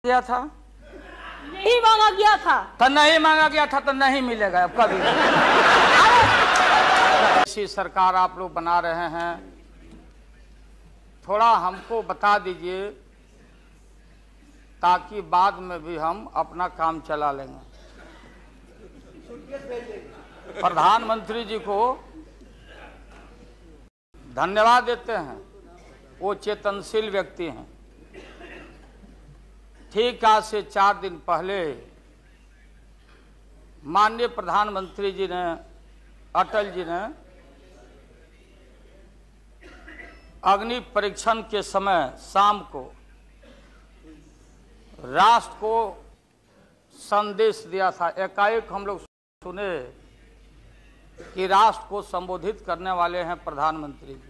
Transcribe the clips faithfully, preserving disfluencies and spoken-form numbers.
गया था, नहीं मांगा गया था तो नहीं मांगा गया था तो नहीं मिलेगा अब कभी। ऐसी सरकार आप लोग बना रहे हैं, थोड़ा हमको बता दीजिए ताकि बाद में भी हम अपना काम चला लेंगे। प्रधानमंत्री जी को धन्यवाद देते हैं, वो चेतनशील व्यक्ति हैं। ठीक आज से चार दिन पहले माननीय प्रधानमंत्री जी ने, अटल जी ने अग्नि परीक्षण के समय शाम को राष्ट्र को संदेश दिया था। एकाएक हम लोग सुने कि राष्ट्र को संबोधित करने वाले हैं प्रधानमंत्री जी।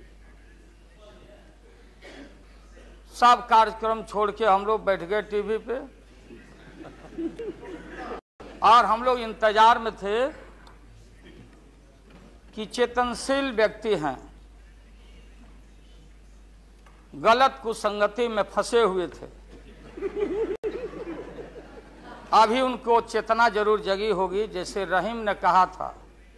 सब कार्यक्रम छोड़ के हम लोग बैठ गए टीवी पे और हम लोग इंतजार में थे कि चेतनशील व्यक्ति हैं, गलत कुसंगति में फंसे हुए थे, अभी उनको चेतना जरूर जगी होगी। जैसे रहीम ने कहा था,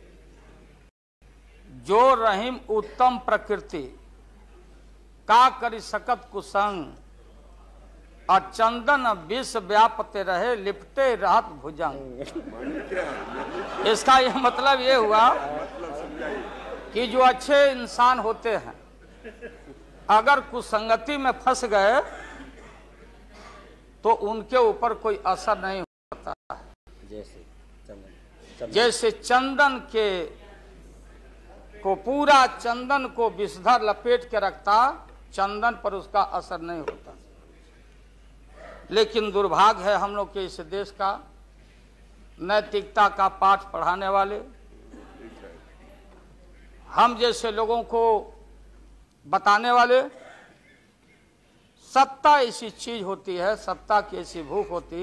जो रहीम उत्तम प्रकृति का करी सकत कुसंग, और चंदन विष व्यापते रहे लिपटे रहत भुजंग। इसका यह मतलब ये हुआ कि जो अच्छे इंसान होते हैं अगर कुसंगति में फंस गए तो उनके ऊपर कोई असर नहीं होता। जैसे चंदन, जैसे चंदन के को पूरा चंदन को विषधर लपेट के रखता, चंदन पर उसका असर नहीं होता। लेकिन दुर्भाग्य है हम लोग के इस देश का, नैतिकता का पाठ पढ़ाने वाले हम जैसे लोगों को बताने वाले, सत्ता ऐसी चीज होती है, सत्ता की ऐसी भूख होती,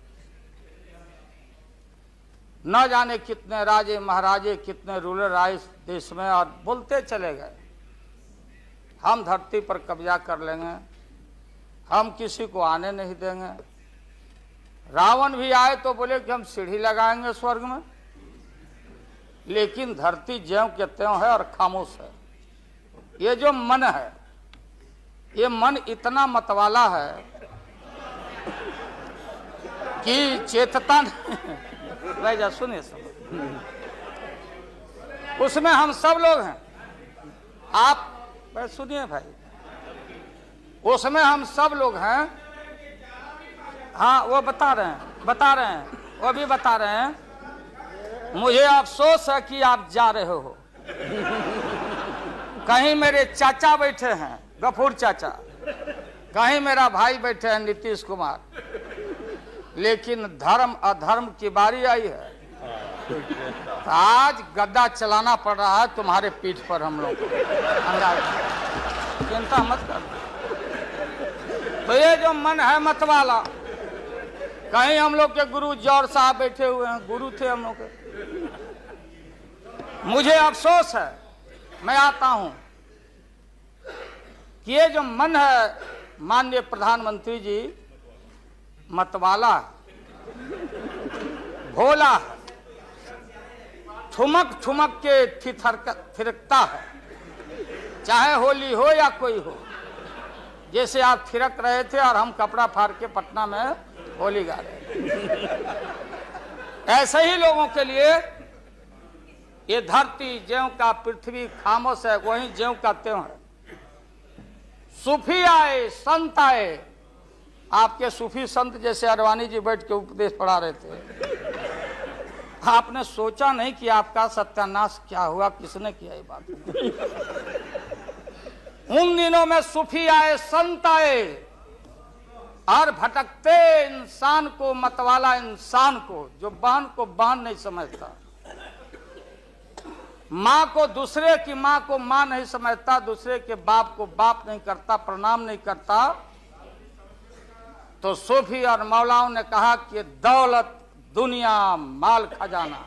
न जाने कितने राजे महाराजे कितने रूलर आए इस देश में और बोलते चले गए हम धरती पर कब्जा कर लेंगे, हम किसी को आने नहीं देंगे। रावण भी आए तो बोले कि हम सीढ़ी लगाएंगे स्वर्ग में, लेकिन धरती ज्यों के त्यों है और खामोश है। ये जो मन है, ये मन इतना मतवाला है कि चेतता नहीं। जा सुनिए सब, उसमें हम सब लोग हैं। आप सुनिए भाई, उसमें हम सब लोग हैं। हाँ वो बता रहे हैं बता रहे हैं वो भी बता रहे हैं। मुझे अफसोस है कि आप जा रहे हो, कहीं मेरे चाचा बैठे हैं गफूर चाचा, कहीं मेरा भाई बैठे हैं नीतीश कुमार, लेकिन धर्म अधर्म की बारी आई है। आज गद्दा चलाना पड़ रहा है तुम्हारे पीठ पर हम लोग को, चिंता मत कर। तो ये जो मन है मतवाला, कहीं हम लोग के गुरु जौहर साहब बैठे हुए हैं, गुरु थे हम लोग के। मुझे अफसोस है, मैं आता हूं कि ये जो मन है माननीय प्रधानमंत्री जी, मतवाला भोला, ठुमक ठुमक के थिरकता है, चाहे होली हो या कोई हो। जैसे आप थिरक रहे थे और हम कपड़ा फाड़ के पटना में होली गा रहे, ऐसे ही लोगों के लिए ये धरती ज्यों का पृथ्वी खामोश है, वहीं ज्यों का त्यों है। सूफी आए संत आए, आपके सूफी संत जैसे अडवाणी जी बैठ के उपदेश पढ़ा रहे थे, आपने सोचा नहीं कि आपका सत्यानाश क्या हुआ, किसने किया ये बात। उन दिनों में सूफी आए संत आए और भटकते इंसान को, मतवाला इंसान को, जो बहन को बहन नहीं समझता, माँ को दूसरे की माँ को माँ नहीं समझता, दूसरे के बाप को बाप नहीं करता, प्रणाम नहीं करता, तो सूफी और मौलाओं ने कहा कि दौलत दुनिया माल खजाना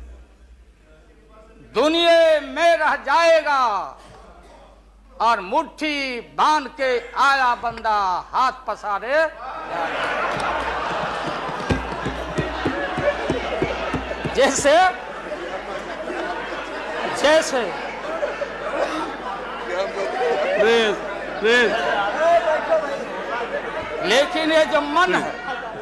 दुनिया में रह जाएगा और मुट्ठी बांध के आया बंदा हाथ पसारे। जैसे जैसे प्लीज प्लीज लेकिन ये जो मन है,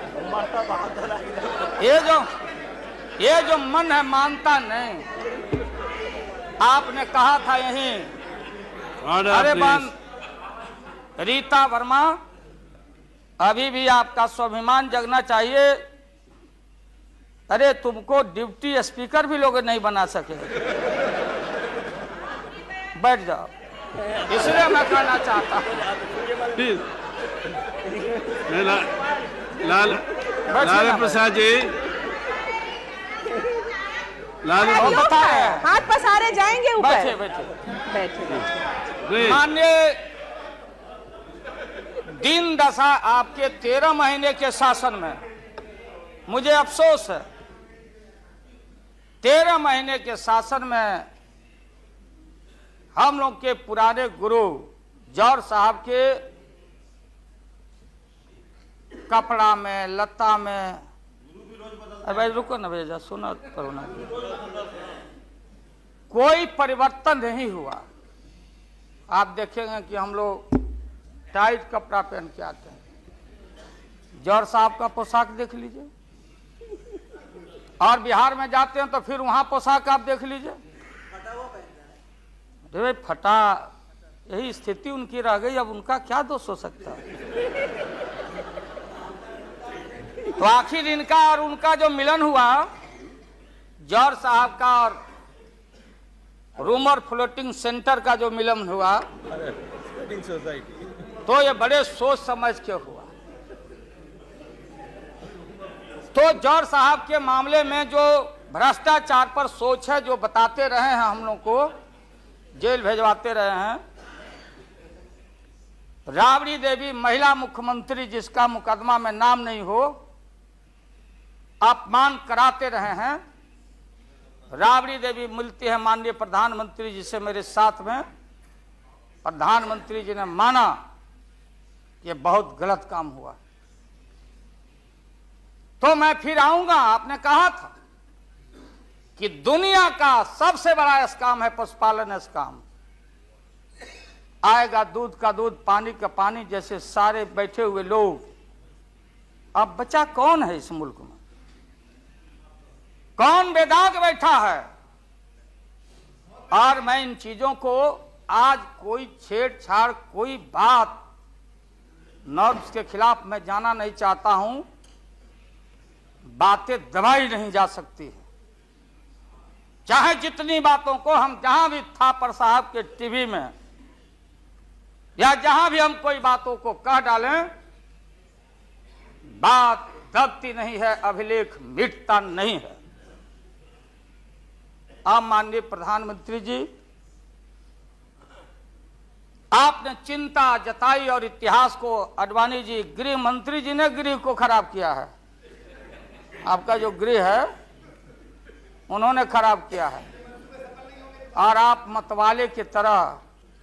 ये जो ये जो मन है मानता नहीं। आपने कहा था यहीं, अरे बान रीता वर्मा, अभी भी आपका स्वाभिमान जगना चाहिए। अरे तुमको डिप्टी स्पीकर भी लोग नहीं बना सके। बैठ जाओ, इसलिए मैं कहना चाहता हूँ। प्लीज ला, लाल लालू प्रसाद जी, लालू वो बताए हाथ पसारे जाएंगे ऊपर। बैठे बैठे प्लीज। माननीय दिन दशा आपके तेरह महीने के शासन में, मुझे अफसोस है, तेरह महीने के शासन में हम लोग के पुराने गुरु जौहर साहब के कपड़ा में, लता में, अरे भाई रुको ना भेजा, सुनो करो ना, कोई परिवर्तन नहीं हुआ। आप देखेंगे कि हम लोग टाइट कपड़ा पहन के आते हैं। जौहर साहब का पोशाक देख लीजिए, और बिहार में जाते हैं तो फिर वहां पोशाक आप देख लीजिए। अरे भाई फटा, यही स्थिति उनकी रह गई, अब उनका क्या दोष हो सकता है। तो आखिर इनका और उनका जो मिलन हुआ, जौहर साहब का और रूमर फ्लोटिंग सेंटर का जो मिलन हुआ, तो ये बड़े सोच समझ के हुआ। तो जौहर साहब के मामले में जो भ्रष्टाचार पर सोच है, जो बताते रहे हैं, हम लोग को जेल भेजवाते रहे हैं। राबड़ी देवी महिला मुख्यमंत्री, जिसका मुकदमा में नाम नहीं हो, अपमान कराते रहे हैं। राबड़ी देवी मिलती है माननीय प्रधानमंत्री जी से मेरे साथ में, प्रधानमंत्री जी ने माना कि बहुत गलत काम हुआ। तो मैं फिर आऊंगा। आपने कहा था कि दुनिया का सबसे बड़ा स्काम है पशुपालन स्काम। आएगा दूध का दूध, पानी का पानी, जैसे सारे बैठे हुए लोग। अब बचा कौन है इस मुल्क में? कौन बेदाग बैठा है? और मैं इन चीजों को आज कोई छेड़छाड़, कोई बात नॉर्म्स के खिलाफ मैं जाना नहीं चाहता हूं। बातें दबाई नहीं जा सकती है। चाहे जितनी बातों को हम जहां भी थापर साहब के टीवी में या जहां भी हम कोई बातों को कह डालें, बात दबती नहीं है, अभिलेख मिटता नहीं है। अब माननीय प्रधानमंत्री जी, आपने चिंता जताई और इतिहास को, आडवाणी जी, गृह मंत्री जी ने गृह को खराब किया है। आपका जो गृह है उन्होंने खराब किया है। और आप मतवाले की तरह,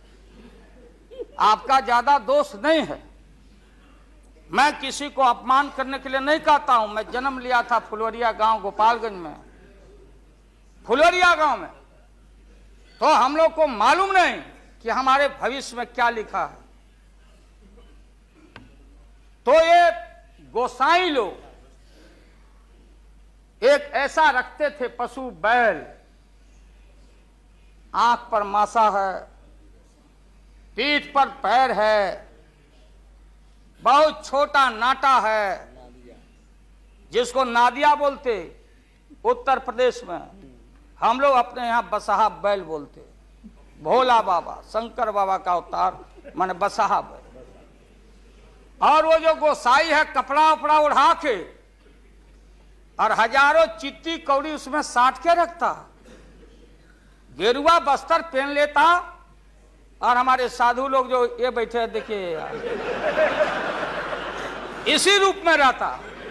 आपका ज्यादा दोष नहीं है। मैं किसी को अपमान करने के लिए नहीं कहता हूं। मैं जन्म लिया था फुलवरिया गांव, गोपालगंज में, फुलवरिया गांव में। तो हम लोग को मालूम नहीं कि हमारे भविष्य में क्या लिखा है। तो ये गोसाई लोग एक ऐसा रखते थे पशु बैल, आंख पर मासा है, पीठ पर पैर है, बहुत छोटा नाटा है, जिसको नादिया बोलते उत्तर प्रदेश में। हम लोग अपने यहां बसहा बैल बोलते। भोला बाबा, शंकर बाबा का अवतार माने बसहा बैल। और वो जो गोसाई है, कपड़ा उपड़ा उड़ा के और हजारों चिट्टी कौड़ी उसमें साट के रखता, गेरुआ बस्तर पहन लेता। और हमारे साधु लोग जो ये बैठे हैं, देखिए यार, इसी रूप में रहता।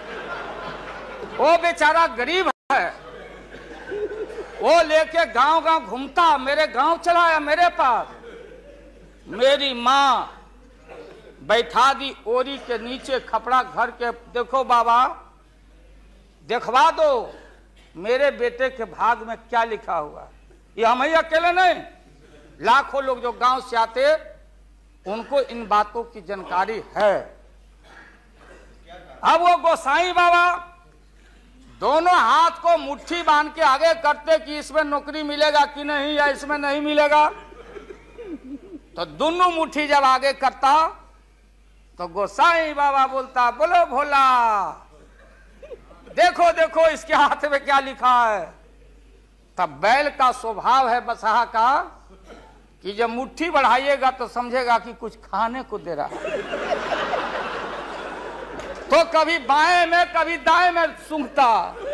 वो बेचारा गरीब है, वो लेके गांव गांव घूमता। मेरे गांव चला आया मेरे पास। मेरी माँ बैठा दी ओरी के नीचे, खपड़ा घर के, देखो बाबा देखवा दो, मेरे बेटे के भाग में क्या लिखा हुआ। ये हम ही अकेले नहीं, लाखों लोग जो गांव से आते उनको इन बातों की जानकारी है। अब वो गोसाई बाबा दोनों हाथ को मुट्ठी बांध के आगे करते कि इसमें नौकरी मिलेगा कि नहीं या इसमें नहीं मिलेगा। तो दोनों मुट्ठी जब आगे करता तो गोसाई बाबा बोलता, बोलो भोला, देखो देखो इसके हाथ में क्या लिखा है। तब बैल का स्वभाव है बसहा का कि जब मुट्ठी बढ़ाइएगा तो समझेगा कि कुछ खाने को दे रहा है, तो कभी बाएं में कभी दाएं में सूंघता।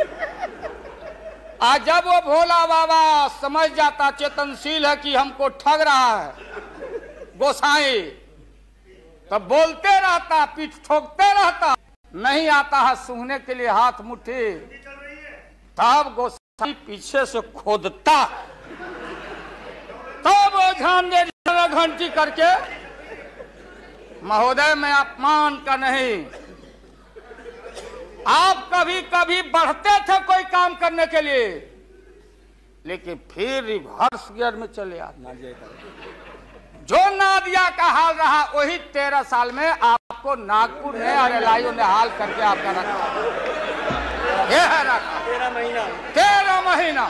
आज जब वो भोला बाबा समझ जाता, चेतनशील है कि हमको ठग रहा है गोसाई, तो बोलते रहता, पीठ ठोकते रहता, नहीं आता है सूंघने के लिए हाथ मुट्ठी। तब गोसाई पीछे से खोदता, तब वो ध्यान दे घंटी करके, महोदय मैं अपमान का नहीं, आप कभी कभी बढ़ते थे कोई काम करने के लिए, लेकिन फिर रिवर्स गियर में चले आते। जो नादिया का हाल रहा वही तेरह साल में आपको नागपुर ने और एलआईओ ने हाल करके आपका रखा। ये है रखा तेरह महीना तेरह महीना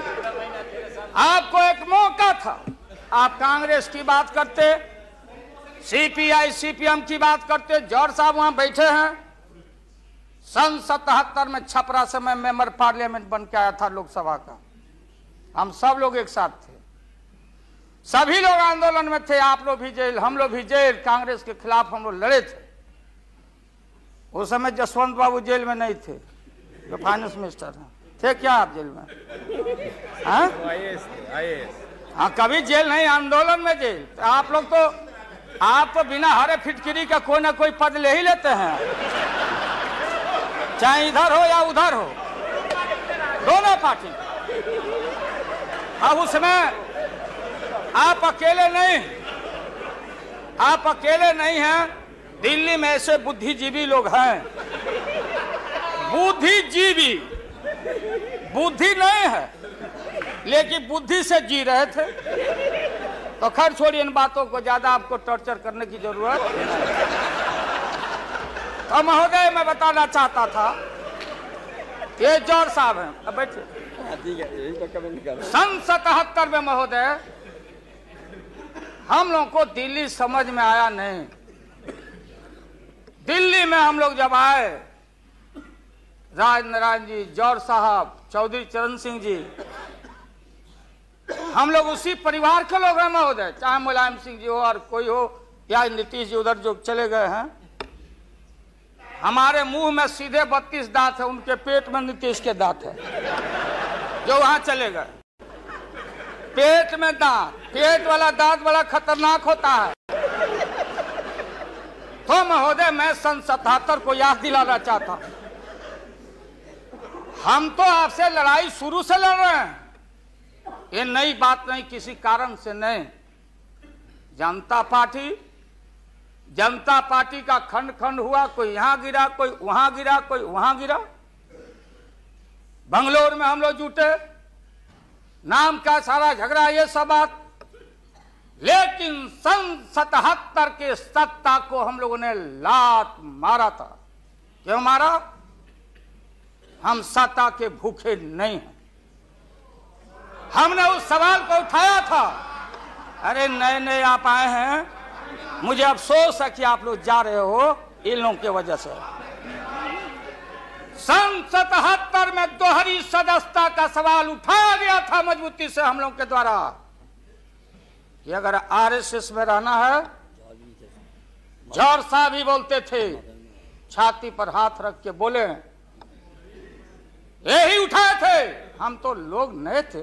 आपको एक मौका था। आप कांग्रेस की बात करते, सीपीआई सीपीएम की बात करते। जौहर साहब वहां बैठे हैं। सन सतहत्तर में छपरा से मैं मेंबर पार्लियामेंट बन के आया था लोकसभा का। हम सब लोग एक साथ थे, सभी लोग आंदोलन में थे। आप लोग भी जेल, हम लोग भी जेल, कांग्रेस के खिलाफ हम लोग लड़े थे। उस समय जसवंत बाबू जेल में नहीं थे, जो फाइनेंस मिनिस्टर हैं। थे क्या आप जेल में? हाँ हाँ, कभी जेल नहीं, आंदोलन में जेल। तो आप लोग तो आप तो बिना हरे फिटकिरी का कोई ना कोई पद ले ही लेते हैं, चाहे इधर हो या उधर हो, दोनों पार्टी। अब उसमें आप अकेले नहीं, आप अकेले नहीं हैं। दिल्ली में ऐसे बुद्धिजीवी लोग हैं, बुद्धिजीवी, बुद्धि नहीं है लेकिन बुद्धि से जी रहे थे। तो खैर छोड़िए इन बातों को, ज्यादा आपको टॉर्चर करने की जरूरत नहीं। तो महोदय मैं बताना चाहता था, ये जौहर साहब हैं, अब बैठिए। सन सतहत्तर में महोदय हम लोग को दिल्ली समझ में आया नहीं। दिल्ली में हम लोग जब आए, राज नारायण जी, जौहर साहब, चौधरी चरण सिंह जी, हम लोग उसी परिवार के लोग हैं महोदय। चाहे मुलायम सिंह जी हो और कोई हो, या नीतीश जी उधर जो चले गए हैं। हमारे मुंह में सीधे बत्तीस दांत है, उनके पेट में नीतीश के दांत है, जो वहां चले गए। पेट में दांत, पेट वाला दांत बड़ा खतरनाक होता है। तो महोदय मैं सन सतहत्तर को याद दिलाना चाहता हूं, हम तो आपसे लड़ाई शुरू से लड़ रहे हैं। ये नई बात नहीं, किसी कारण से नहीं। जनता पार्टी जनता पार्टी का खंड खंड हुआ, कोई यहां गिरा, कोई वहां गिरा, कोई वहां गिरा। बंगलोर में हम लोग जुटे, नाम का सारा झगड़ा, ये सब बात। लेकिन सन सतहत्तर के सत्ता को हम लोगों ने लात मारा था। क्यों मारा? हम सत्ता के भूखे नहीं हैं। हमने उस सवाल को उठाया था। अरे नए नए आप आए हैं, मुझे अफसोस है कि आप लोग जा रहे हो इन लोगों की वजह से। सन सतहत्तर में दोहरी सदस्यता का सवाल उठाया गया था मजबूती से हम लोग के द्वारा कि अगर आरएसएस में रहना है। जौहर साहब भी बोलते थे, छाती पर हाथ रख के बोले, यही उठाए थे। हम तो लोग नए थे।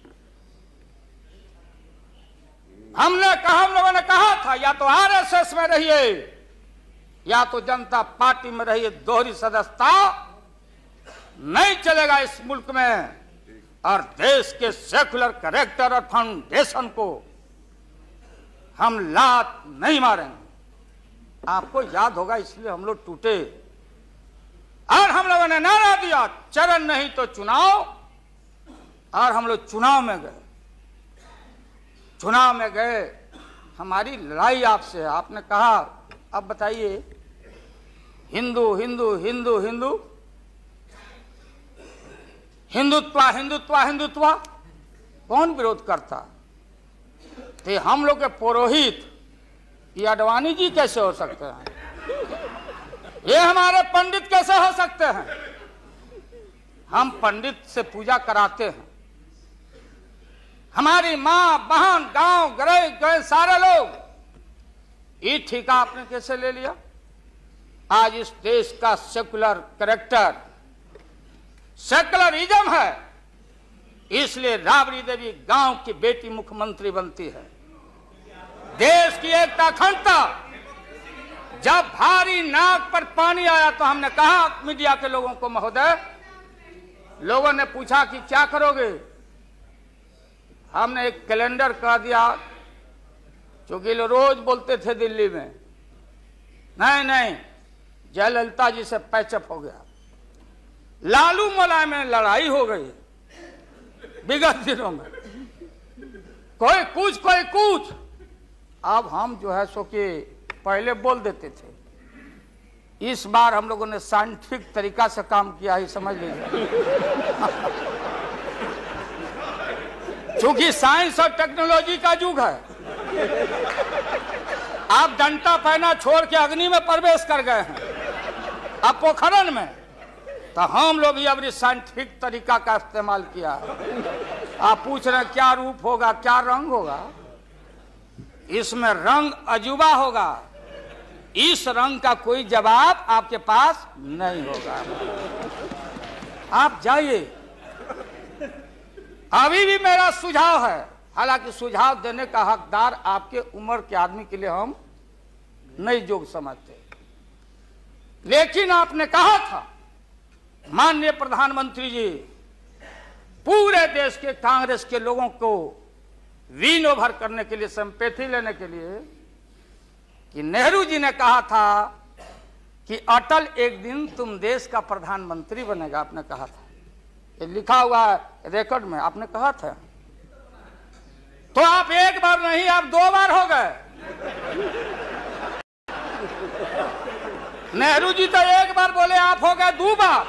हमने कहा, हम लोगों ने कहा था या तो आरएसएस में रहिए या तो जनता पार्टी में रहिए। दोहरी सदस्यता नहीं चलेगा इस मुल्क में, और देश के सेकुलर कैरेक्टर और फाउंडेशन को हम लात नहीं मारेंगे। आपको याद होगा, इसलिए हम लोग टूटे और हम लोगों ने ने नारा दिया, चरण नहीं तो चुनाव, और हम लोग चुनाव में गए। चुनाव में गए, हमारी लड़ाई आपसे है। आपने कहा अब बताइए, हिंदू हिंदू हिंदू हिंदू हिंदुत्व हिंदुत्व हिंदुत्व कौन विरोध करता? तो हम लोग के पुरोहित ये अडवाणी जी कैसे हो सकते हैं? ये हमारे पंडित कैसे हो सकते हैं? हम पंडित से पूजा कराते हैं। हमारी मां बहन गांव गए गए सारे लोग, ये ठेका आपने कैसे ले लिया? आज इस देश का सेकुलर कैरेक्टर सेकुलरिज्म है, इसलिए राबड़ी देवी गांव की बेटी मुख्यमंत्री बनती है। देश की एकता अखंडता, जब भारी नाक पर पानी आया तो हमने कहा मीडिया के लोगों को, महोदय, लोगों ने पूछा कि क्या करोगे? हमने एक कैलेंडर कर दिया, क्योंकि लोग रोज बोलते थे दिल्ली में, नहीं नहीं जयललिता जी से पैचअप हो गया, लालू मुलायम में लड़ाई हो गई विगत दिनों में, कोई कुछ कोई कुछ। अब हम जो है सो कि पहले बोल देते थे, इस बार हम लोगों ने साइंटिफिक तरीका से काम किया है, समझ लीजिए। क्योंकि साइंस और टेक्नोलॉजी का युग है। आप डंडा पहना छोड़ के अग्नि में प्रवेश कर गए हैं, अब पोखरण में, तो हम लोग भी अब साइंटिफिक तरीका का इस्तेमाल किया है। आप पूछ रहे हैं क्या रूप होगा, क्या रंग होगा? इसमें रंग अजूबा होगा, इस रंग का कोई जवाब आपके पास नहीं होगा। आप जाइए। अभी भी मेरा सुझाव है, हालांकि सुझाव देने का हकदार आपके उम्र के आदमी के लिए हम नहीं योग्य समझते, लेकिन आपने कहा था माननीय प्रधानमंत्री जी, पूरे देश के कांग्रेस के लोगों को विन ओवर करने के लिए, संपैथी लेने के लिए, कि नेहरू जी ने कहा था कि अटल एक दिन तुम देश का प्रधानमंत्री बनेगा। आपने कहा था, ये लिखा हुआ है रिकॉर्ड में, आपने कहा था। तो आप एक बार नहीं, आप दो बार हो गए। नेहरू जी तो एक बार बोले, आप हो गए दो बार।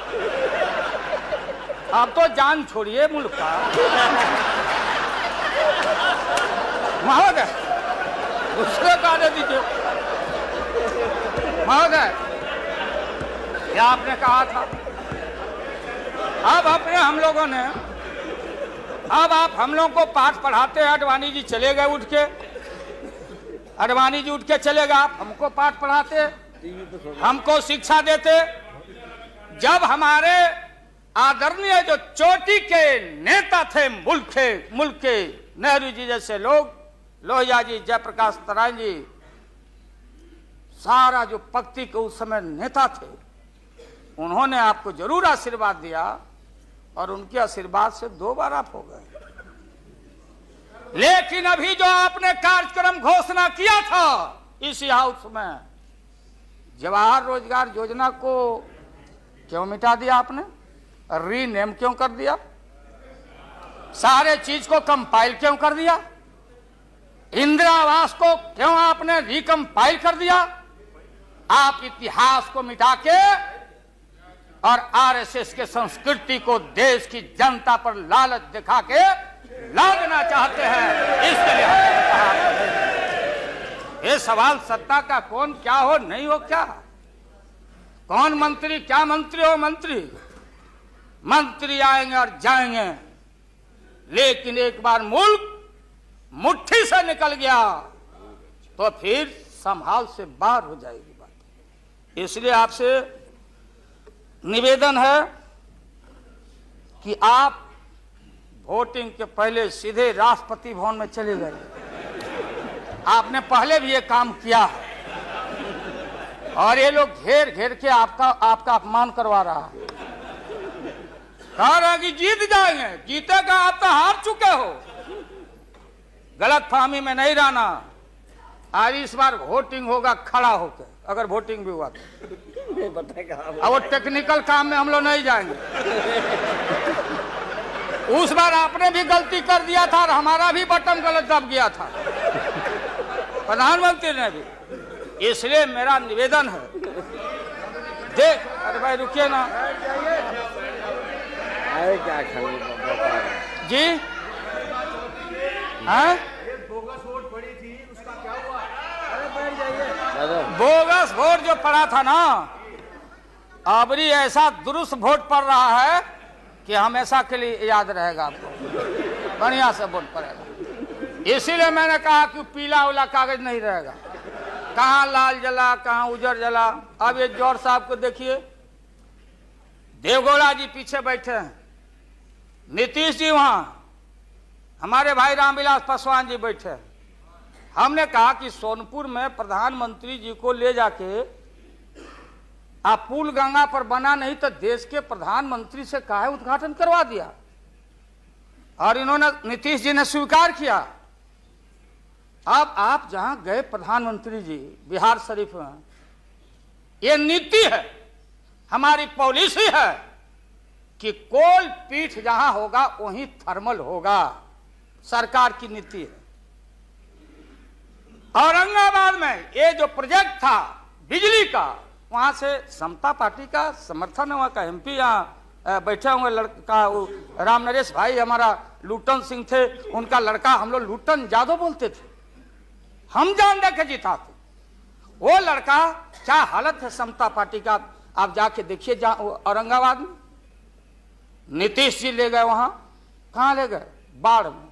आप तो जान छोड़िए मुल्क का। महोदय, दूसरे का दे दीजिए। महोदय, क्या आपने कहा था? अब अपने हम लोगों ने, अब आप हम लोगों को पाठ पढ़ाते हैं। अडवाणी जी चले गए उठ के, अडवाणी जी उठ के चले गए, आप हमको पाठ पढ़ाते, हमको शिक्षा देते। जब हमारे आदरणीय जो चोटी के नेता थे मुल्क के मुल्क के नेहरू जी जैसे लोग, लोहिया जी, जयप्रकाश नारायण जी, सारा जो पक्ति के उस समय नेता थे, उन्होंने आपको जरूर आशीर्वाद दिया, और उनके आशीर्वाद से दो बार आप हो गए। लेकिन अभी जो आपने कार्यक्रम घोषणा किया था इसी हाउस में, जवाहर रोजगार योजना को क्यों मिटा दिया आपने? रीनेम क्यों कर दिया? सारे चीज को कंपाइल क्यों कर दिया? इंदिरा आवास को क्यों आपने रिकंपाइल कर दिया? आप इतिहास को मिटा के और आरएसएस के संस्कृति को देश की जनता पर लालच दिखा के लादना चाहते हैं। इसके लिए हमने कहा, ये सवाल सत्ता का कौन क्या हो नहीं हो, क्या कौन मंत्री, क्या मंत्री हो मंत्री, मंत्री आएंगे और जाएंगे, लेकिन एक बार मुल्क मुट्ठी से निकल गया तो फिर संभाल से बाहर हो जाएगी बात। इसलिए आपसे निवेदन है कि आप वोटिंग के पहले सीधे राष्ट्रपति भवन में चले गए। आपने पहले भी ये काम किया है, और ये लोग घेर घेर के आपका आपका अपमान करवा रहा है। कह रहा कि जीत जाएंगे, जीतेगा, आप तो हार चुके हो। गलत फहमी में नहीं रहना। आज इस बार वोटिंग होगा खड़ा होकर, अगर वोटिंग भी हुआ तो और वो टेक्निकल काम में हम लोग नहीं जाएंगे। उस बार आपने भी गलती कर दिया था और हमारा भी बटन गलत दब गया था, प्रधानमंत्री ने भी। इसलिए मेरा निवेदन है, देख, अरे भाई रुकिए ना। अरे क्या खाली जी हाँ, बोगस वोट पड़ी थी, उसका क्या हुआ? अरे बैठ जाइए। बोगस वोट जो पड़ा था ना, अबरी ऐसा दुरुस्त वोट पड़ रहा है कि हमेशा के लिए याद रहेगा आपको, बढ़िया से वोट पड़ेगा। इसीलिए मैंने कहा कि पीला वाला कागज नहीं रहेगा, कहाँ लाल जला कहाँ उजर जला। अब ये जौहर साहब को देखिए, देवगौड़ा जी पीछे बैठे हैं, नीतीश जी वहां, हमारे भाई रामविलास पासवान जी बैठे हैं। हमने कहा कि सोनपुर में प्रधानमंत्री जी को ले जाके आप पुल गंगा पर बना नहीं तो देश के प्रधानमंत्री से काहे उद्घाटन करवा दिया, और इन्होंने, नीतीश जी ने स्वीकार किया। अब आप जहां गए प्रधानमंत्री जी बिहार शरीफ में, ये नीति है, हमारी पॉलिसी है कि कोल पीठ जहां होगा वहीं थर्मल होगा, सरकार की नीति है। औरंगाबाद में ये जो प्रोजेक्ट था बिजली का, वहां से समता पार्टी का समर्थन है, वहां का एमपी यहाँ बैठे हुए लड़का, वो राम नरेश भाई हमारा लूटन सिंह थे, उनका लड़का, हम लोग लूटन यादव बोलते थे, हम जान दे के जीता थे। वो लड़का, क्या हालत है समता पार्टी का, आप जाके देखिए औरंगाबाद में। नीतीश जी ले गए वहां, कहां ले गए? बाढ़ में।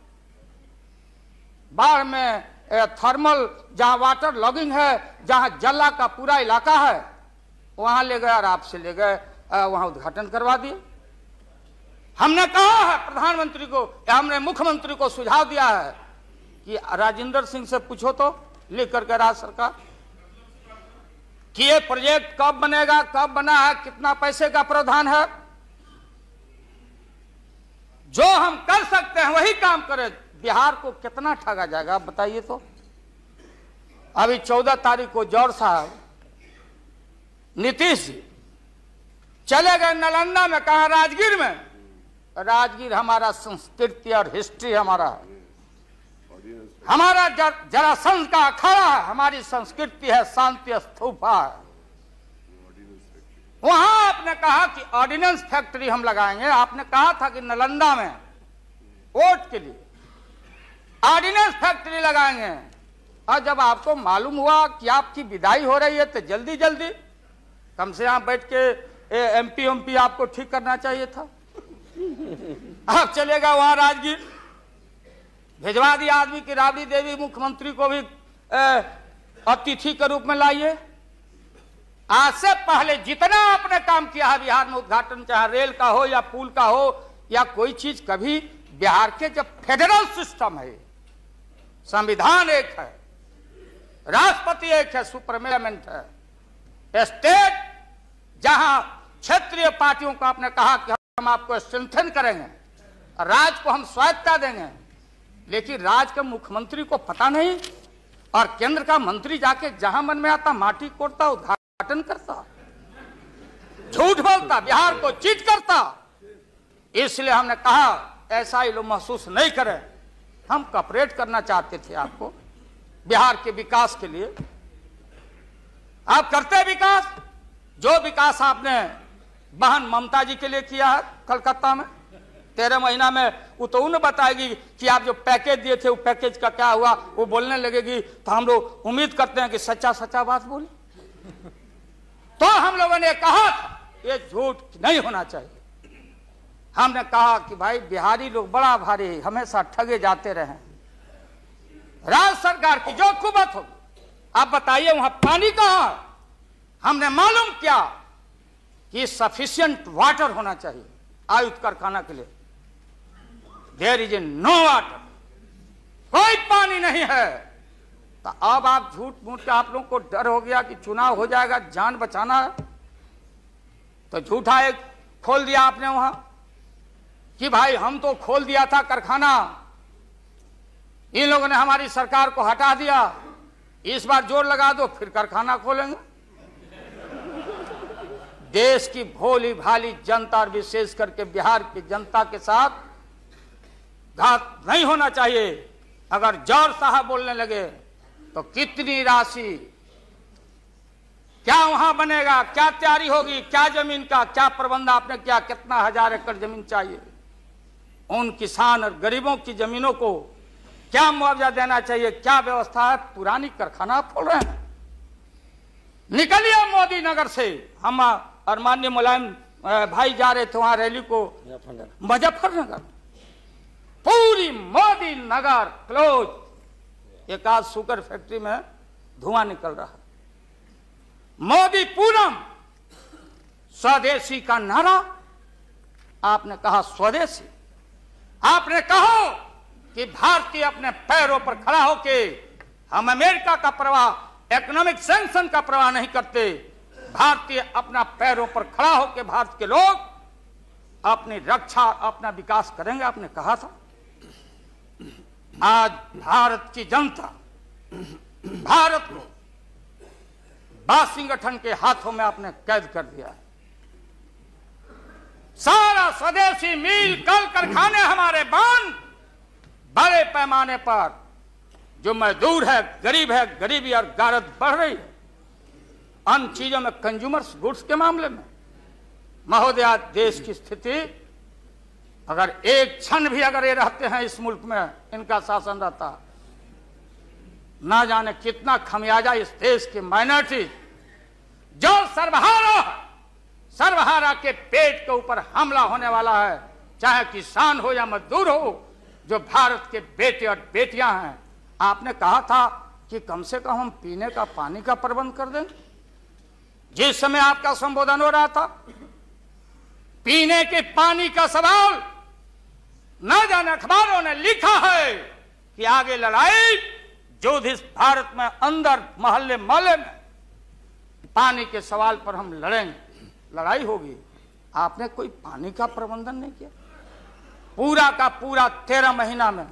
बाढ़ में थर्मल जहां वाटर लॉगिंग है, जहां जला का पूरा इलाका है, वहां ले गए और आपसे ले गए, वहां उद्घाटन करवा दिए। हमने कहा है प्रधानमंत्री को, हमने मुख्यमंत्री को सुझाव दिया है कि राजेंद्र सिंह से पूछो तो, लिख करके राज्य सरकार, कि ये प्रोजेक्ट कब बनेगा, कब बना है, कितना पैसे का प्रावधान है। जो हम कर सकते हैं वही काम करें। बिहार को कितना ठगा जाएगा आप बताइए तो। अभी चौदह तारीख को जौहर साहब, नीतीश जी चले गए नालंदा में, कहा राजगीर में। राजगीर हमारा संस्कृति और हिस्ट्री हमारा है, हमारा जरासंध का अखाड़ा है, हमारी संस्कृति है, शांति स्तूपा है। वहां आपने कहा कि ऑर्डिनेंस फैक्ट्री हम लगाएंगे। आपने कहा था कि नालंदा में वोट के लिए ऑर्डिनेंस फैक्ट्री लगाएंगे, और जब आपको मालूम हुआ कि आपकी विदाई हो रही है तो जल्दी जल्दी कम से यहां बैठ के एमपी एमपी आपको ठीक करना चाहिए था। आप चलेगा वहां राजगीर, भिजवा दिया आदमी की राबड़ी देवी मुख्यमंत्री को भी अतिथि के रूप में लाइए। आज से पहले जितना आपने काम किया है बिहार में, उद्घाटन चाहे रेल का हो या पुल का हो या कोई चीज, कभी बिहार के जब फेडरल सिस्टम है, संविधान एक है, राष्ट्रपति एक है, सुपरमेंट है, स्टेट जहां क्षेत्रीय पार्टियों को आपने कहा कि हम आपको स्ट्रेंथन करेंगे, राज्य को हम स्वायत्ता देंगे, लेकिन राज्य के मुख्यमंत्री को पता नहीं, और केंद्र का मंत्री जाके जहां मन में आता माटी कोड़ता, उद्घाटन करता, झूठ बोलता, बिहार को चीट करता। इसलिए हमने कहा ऐसा ही लोग महसूस नहीं करें। हम कॉपरेट करना चाहते थे आपको बिहार के विकास के लिए। आप करते विकास, जो विकास आपने बहन ममता जी के लिए किया है कलकत्ता में तेरह महीना में, वो तो उन्हें बताएगी कि आप जो पैकेज दिए थे वो पैकेज का क्या हुआ, वो बोलने लगेगी। तो हम लोग उम्मीद करते हैं कि सच्चा सच्चा बात बोले। तो हम लोगों ने कहा था ये झूठ नहीं होना चाहिए। हमने कहा कि भाई बिहारी लोग बड़ा भारी, हमेशा ठगे जाते रहे। राज्य सरकार की जो कुबत हो, आप बताइए वहां पानी कहां है? हमने मालूम किया कि सफिशिएंट वाटर होना चाहिए आयुध कारखाना के लिए। There is a no water, कोई पानी नहीं है। तो अब आप झूठ मूठ के, आप लोगों को डर हो गया कि चुनाव हो जाएगा, जान बचाना है, तो झूठा एक खोल दिया आपने वहां कि भाई हम तो खोल दिया था कारखाना, इन लोगों ने हमारी सरकार को हटा दिया, इस बार जोर लगा दो फिर कारखाना खोलेंगे। देश की भोली भाली जनता और विशेष करके बिहार की जनता के साथ घात नहीं होना चाहिए। अगर जौहर साहब बोलने लगे तो कितनी राशि, क्या वहां बनेगा, क्या तैयारी होगी, क्या जमीन का क्या प्रबंध आपने किया, कितना हजार एकड़ जमीन चाहिए, उन किसान और गरीबों की जमीनों को क्या मुआवजा देना चाहिए, क्या व्यवस्था है। पुरानी कारखाना आप खोल रहे हैं। निकलिए मोदी नगर से। हम और माननीय मुलायम भाई जा रहे थे वहां रैली को, मुजफ्फरनगर पूरी मोदी नगर क्लोज। एक आध शुगर फैक्ट्री में धुआं निकल रहा है। मोदी पूरम, स्वदेशी का नारा आपने कहा, स्वदेशी। आपने कहा कि भारतीय अपने पैरों पर खड़ा होके, हम अमेरिका का प्रवाह, इकोनॉमिक सैंक्शन का प्रवाह नहीं करते। भारतीय अपना पैरों पर खड़ा होके भारत के लोग अपनी रक्षा, अपना विकास करेंगे, आपने कहा था। आज भारत की जनता भारत को वाशिंगटन के हाथों में आपने कैद कर दिया है। सारा स्वदेशी मिल, कल कारखाने हमारे बंद। बड़े पैमाने पर जो मजदूर है, गरीब है, गरीबी और गारत बढ़ रही है। अन्य चीजों में, कंज्यूमर्स गुड्स के मामले में महोदया, देश की स्थिति, अगर एक क्षण भी अगर ये रहते हैं इस मुल्क में, इनका शासन रहता, ना जाने कितना खमियाजा इस देश के माइनॉरिटी जो सर्वहारा सर्वहारा के पेट के ऊपर हमला होने वाला है, चाहे किसान हो या मजदूर हो, जो भारत के बेटे और बेटियां हैं। आपने कहा था कि कम से कम हम पीने का पानी का प्रबंध कर दें। जिस समय आपका संबोधन हो रहा था, पीने के पानी का सवाल, न जाने अखबारों ने लिखा है कि आगे लड़ाई जो इस भारत में अंदर मोहल्ले मोहल्ले में पानी के सवाल पर हम लड़ेंगे, लड़ाई होगी। आपने कोई पानी का प्रबंधन नहीं किया। पूरा का पूरा तेरह महीना में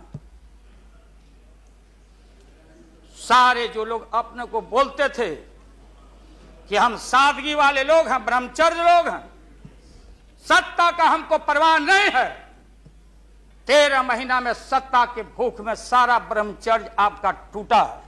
सारे जो लोग अपने को बोलते थे कि हम सादगी वाले लोग हैं, ब्रह्मचर्य लोग हैं, सत्ता का हमको परवाह नहीं है, तेरह महीना में सत्ता के भूख में सारा ब्रह्मचर्य आपका टूटा है।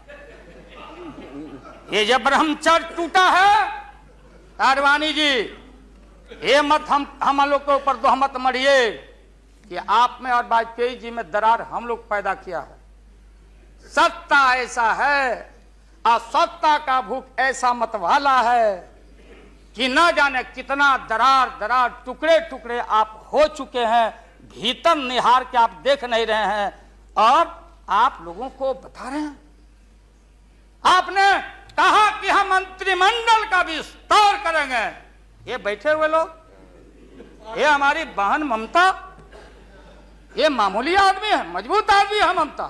ये जब ब्रह्मचर्य टूटा है, आडवाणी जी, ये मत हम हम लोग के ऊपर दो मत मरिए कि आप में और वाजपेयी जी में दरार हम लोग पैदा किया है। सत्ता ऐसा है और सत्ता का भूख ऐसा मतवाला है कि न जाने कितना दरार दरार टुकड़े टुकड़े आप हो चुके हैं, भीतर निहार के आप देख नहीं रहे हैं और आप लोगों को बता रहे हैं। आपने कहा कि हम मंत्रिमंडल का विस्तार करेंगे। ये बैठे हुए लोग, ये हमारी बहन ममता, ये मामूली आदमी है, मजबूत आदमी है ममता।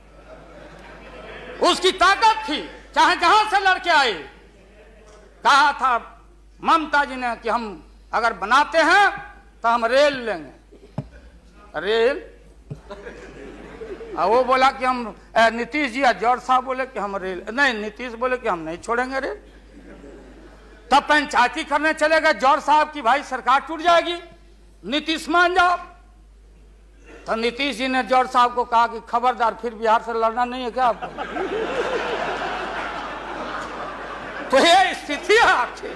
उसकी ताकत थी, चाहे जहां से लड़के आए। कहा था ममता जी ने कि हम अगर बनाते हैं तो हम रेल लेंगे। रेल, और वो बोला कि हम, नीतीश जी या जौहर साहब बोले कि हम रेल नहीं, नीतीश बोले कि हम नहीं छोड़ेंगे रेल। तब पंचायती करने चले गए जौहर साहब की भाई सरकार टूट जाएगी, नीतीश मान जाओ। तो नीतीश जी ने जौहर साहब को कहा कि खबरदार, फिर बिहार से लड़ना नहीं है क्या आपको? तो ये स्थिति है आपकी।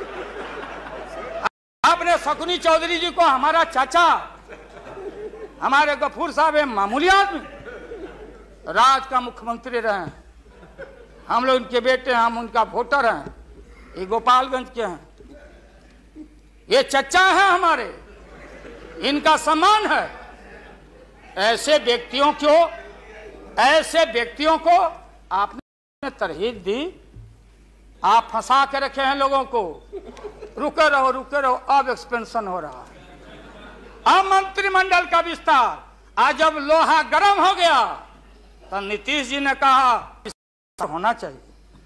आपने शकुनी चौधरी जी को, हमारा चाचा, हमारे गफूर साहब है मामूली आदमी, राज का मुख्यमंत्री रहे हैं, हम लोग उनके बेटे हैं, हम उनका वोटर हैं, ये गोपालगंज के हैं, ये चचा हैं हमारे, इनका सम्मान है। ऐसे व्यक्तियों को ऐसे व्यक्तियों को आपने तरहीब दी, आप फंसा के रखे हैं लोगों को। रुके रहो रुके रहो, अब एक्सपेंशन हो रहा है, अब मंत्रिमंडल का विस्तार। आज जब लोहा गर्म हो गया तो नीतीश जी ने कहा होना चाहिए।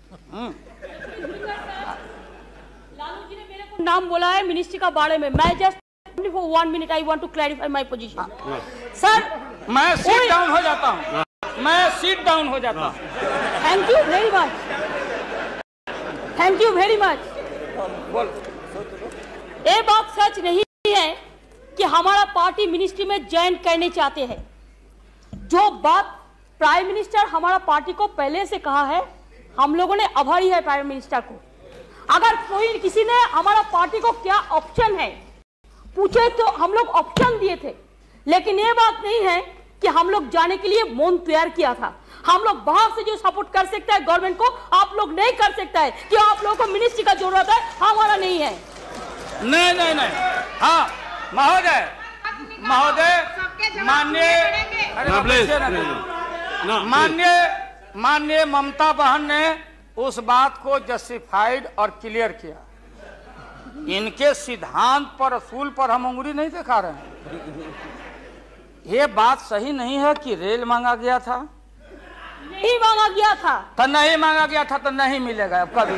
लालू जी ने मेरे को नाम बोला है मिनिस्ट्री का बारे में। मैं just for one minute I want to clarify my position. Sir, मैं सीट डाउन हो जाता हूँ, मैं सीट डाउन हो जाता हूँ। Thank you very much, thank you very much. ये बात सच नहीं है कि हमारा पार्टी मिनिस्ट्री में ज्वाइन करने चाहते हैं। जो बात प्राइम मिनिस्टर हमारा पार्टी को पहले से कहा है, हम लोगों ने आभारी है प्राइम मिनिस्टर को। अगर कोई किसी ने हमारा पार्टी को क्या ऑप्शन है पूछे तो हम लोग ऑप्शन दिए थे, लेकिन ये बात नहीं है कि हम लोग जाने के लिए मौन तैयार किया था। हम लोग बाहर से जो सपोर्ट कर सकता है गवर्नमेंट को, आप लोग नहीं कर सकता है कि आप लोगों को मिनिस्ट्री का जरूरत है, हमारा नहीं है। नहीं नहीं नहीं, हाँ महोदय महोदय माननीय माननीय माननीय ममता बहन ने उस बात को जस्टिफाइड और क्लियर किया। इनके सिद्धांत पर असूल पर हम उंगली नहीं दिखा रहे हैं। ये बात सही नहीं है कि रेल मांगा गया था, नहीं मांगा गया था तो नहीं मांगा गया था तो नहीं मिलेगा अब कभी।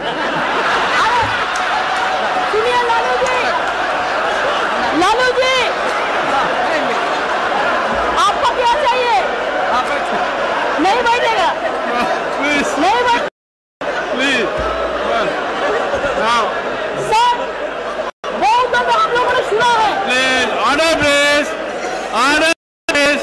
सुनिए लालू जी, लालू जी आपको क्या चाहिए? नहीं बैठेगा, नहीं बैठ प्लीज सर, बहुत दफा हम लोगों ने सुना है। Please order please order please.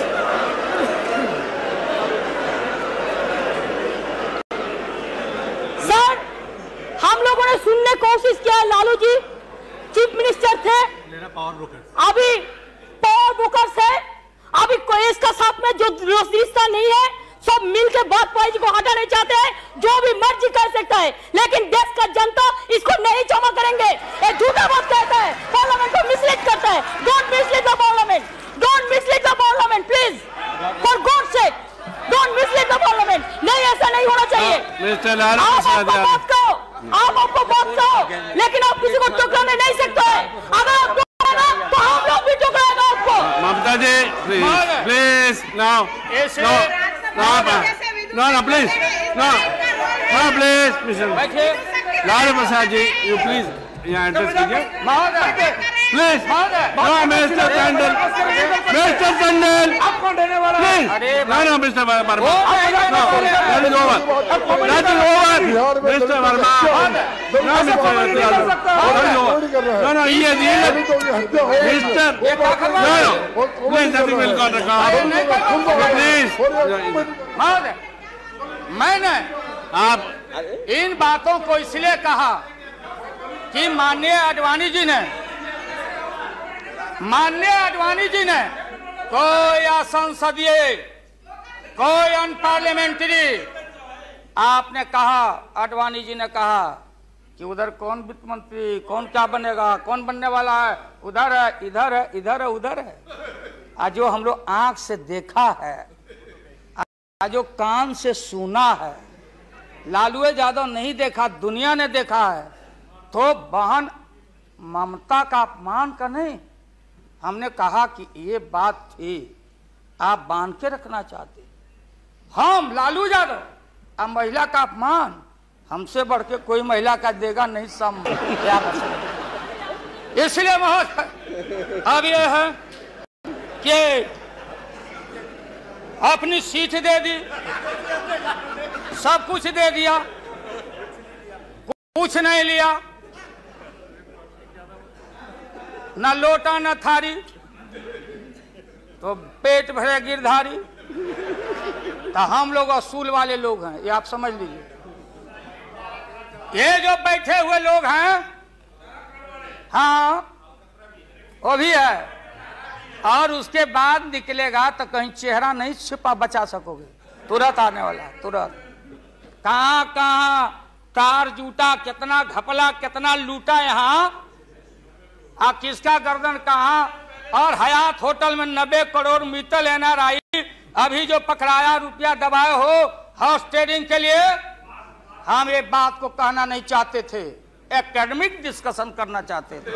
Sir हम लोगों ने सुनने की कोशिश किया, लालू जी चीफ मिनिस्टर थे, अभी पावर ब्रोकर्स है, अभी कोई इसका साथ में जो रिश्ता नहीं है, सब मिलकर बात पाई को हटा नहीं चाहते हैं। जो भी मर्जी कर सकता है, लेकिन देश का जनता इसको नहीं क्षमा करेंगे। ये झूठा बात कहता है, पार्लियामेंट को मिसलीड करता है। Don't mislead the parliament, don't mislead the parliament please, for God sake don't mislead the parliament. नहीं, ऐसा नहीं होना चाहिए। आप आपको बात कहो, आप आपको बात कहो, लेकिन आप किसी को टोकराने नहीं सकते हैं। अगर आप टोकराएगा तो हम लोग भी टोकराएगा आपको। Mamata ji please please now no no no please no no please mister Lalu Prasad ji you please यहाँ एड्रेस कीजिए please. No mister Tandon, mister Tandon please. No no mister Verma, no that is over, that is over mister Verma. No mister no no ये mister no no please nothing will got record please. महोदय मैंने आप इन बातों को इसलिए कहा कि माननीय आडवाणी जी ने माननीय आडवाणी जी ने कोई असंसदीय, कोई अनपार्लियामेंट्री, आपने कहा, आडवाणी जी ने कहा कि उधर कौन वित्त मंत्री, कौन क्या बनेगा, कौन बनने वाला है, उधर है, इधर है, इधर है, उधर है। आज जो हम लोग आंख से देखा है, आज जो कान से सुना है, लालू यादव नहीं देखा, दुनिया ने देखा है। तो बहन ममता का अपमान का नहीं, हमने कहा कि ये बात थी, आप बांध के रखना चाहते। हम लालू यादव अब महिला का अपमान हमसे बढ़ के कोई महिला का देगा नहीं, सम क्या बचा। इसलिए महोदय अब ये है कि अपनी सीट दे दी, सब कुछ दे दिया, कुछ नहीं लिया, न लोटा न थारी, तो पेट भरे गिरधारी। तो हम लोग असूल वाले लोग हैं, ये आप समझ लीजिए। ये जो बैठे हुए लोग हैं, हाँ वो भी है, और उसके बाद निकलेगा तो कहीं चेहरा नहीं छिपा बचा सकोगे, तुरंत आने वाला है, तुरंत। कहां कहां तार जूटा, कितना घपला, कितना लूटा यहाँ, आ किसका गर्दन कहां। और हयात होटल में नब्बे करोड़ मित्तल एनआरआई अभी जो पकड़ाया, रुपया दबाए हो हाउस ट्रेडिंग के लिए, हम ये बात को कहना नहीं चाहते थे, एकेडमिक डिस्कशन करना चाहते थे।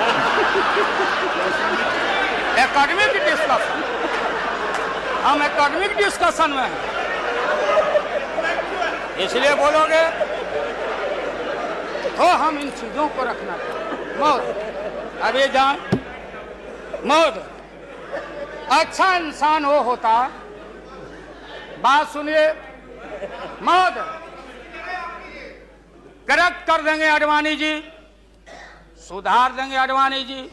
एकेडमिक डिस्कशन, हम एकेडमिक डिस्कशन में हैं, इसलिए बोलोगे तो हम इन चीजों को रखना चाहिए। मौत अभी जान, मौत अच्छा इंसान वो होता, बात सुनिए, मौत करेक्ट कर देंगे आडवाणी जी, सुधार देंगे आडवाणी जी।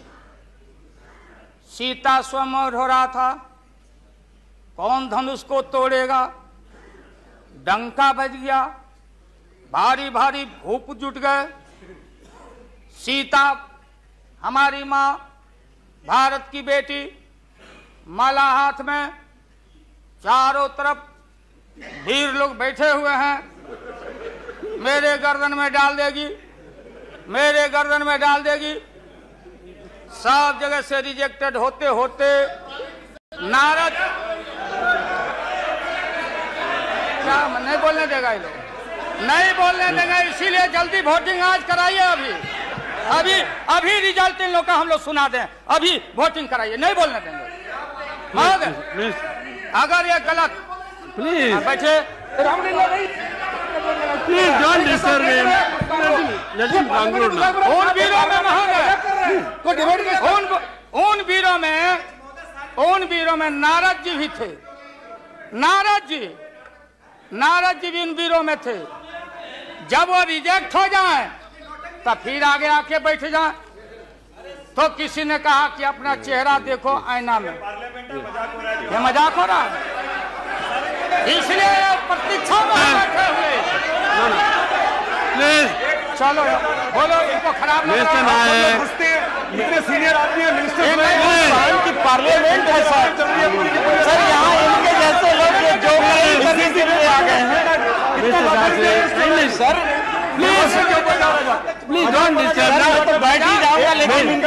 सीता स्वयंवर हो रहा था, कौन धनुष को तोड़ेगा, डंका बज गया, भारी भारी भूप जुट गए। सीता हमारी माँ, भारत की बेटी, माला हाथ में, चारों तरफ वीर लोग बैठे हुए हैं। मेरे गर्दन में डाल देगी, मेरे गर्दन में डाल देगी। सब जगह से रिजेक्टेड होते होते नारद क्या नहीं बोलने देगा, ये लोग नहीं बोलने देंगे, इसीलिए जल्दी वोटिंग आज कराइए। अभी अभी अभी रिजल्ट इन लोग का हम लोग सुना दें, अभी वोटिंग कराइए, नहीं बोलने देंगे। अगर ये गलत प्लीज बैठे please don't disturb him, let him conclude now. उन वीरों में उन उन वीरों में उन वीरों में नारद जी भी थे। नारद जी नारद जी भी उन वीरों में थे। जब वो रिजेक्ट हो जाए तब फिर आगे आके बैठ जाए। तो किसी ने कहा कि अपना चेहरा देखो आईना में, ये मजाक हो रहा है, इसलिए प्रतीक्षा में बैठे हुए। प्लीज चलो बोलो, इनको खराब लग रहा है। इतने सीनियर आदमी है, मिनिस्टर की पार्लियामेंट है सर। सर यहाँ इनके जैसे लोग जो आ गए हैं sir. Please please don't disturb. तो बैठ ही जाऊंगा, लेकिन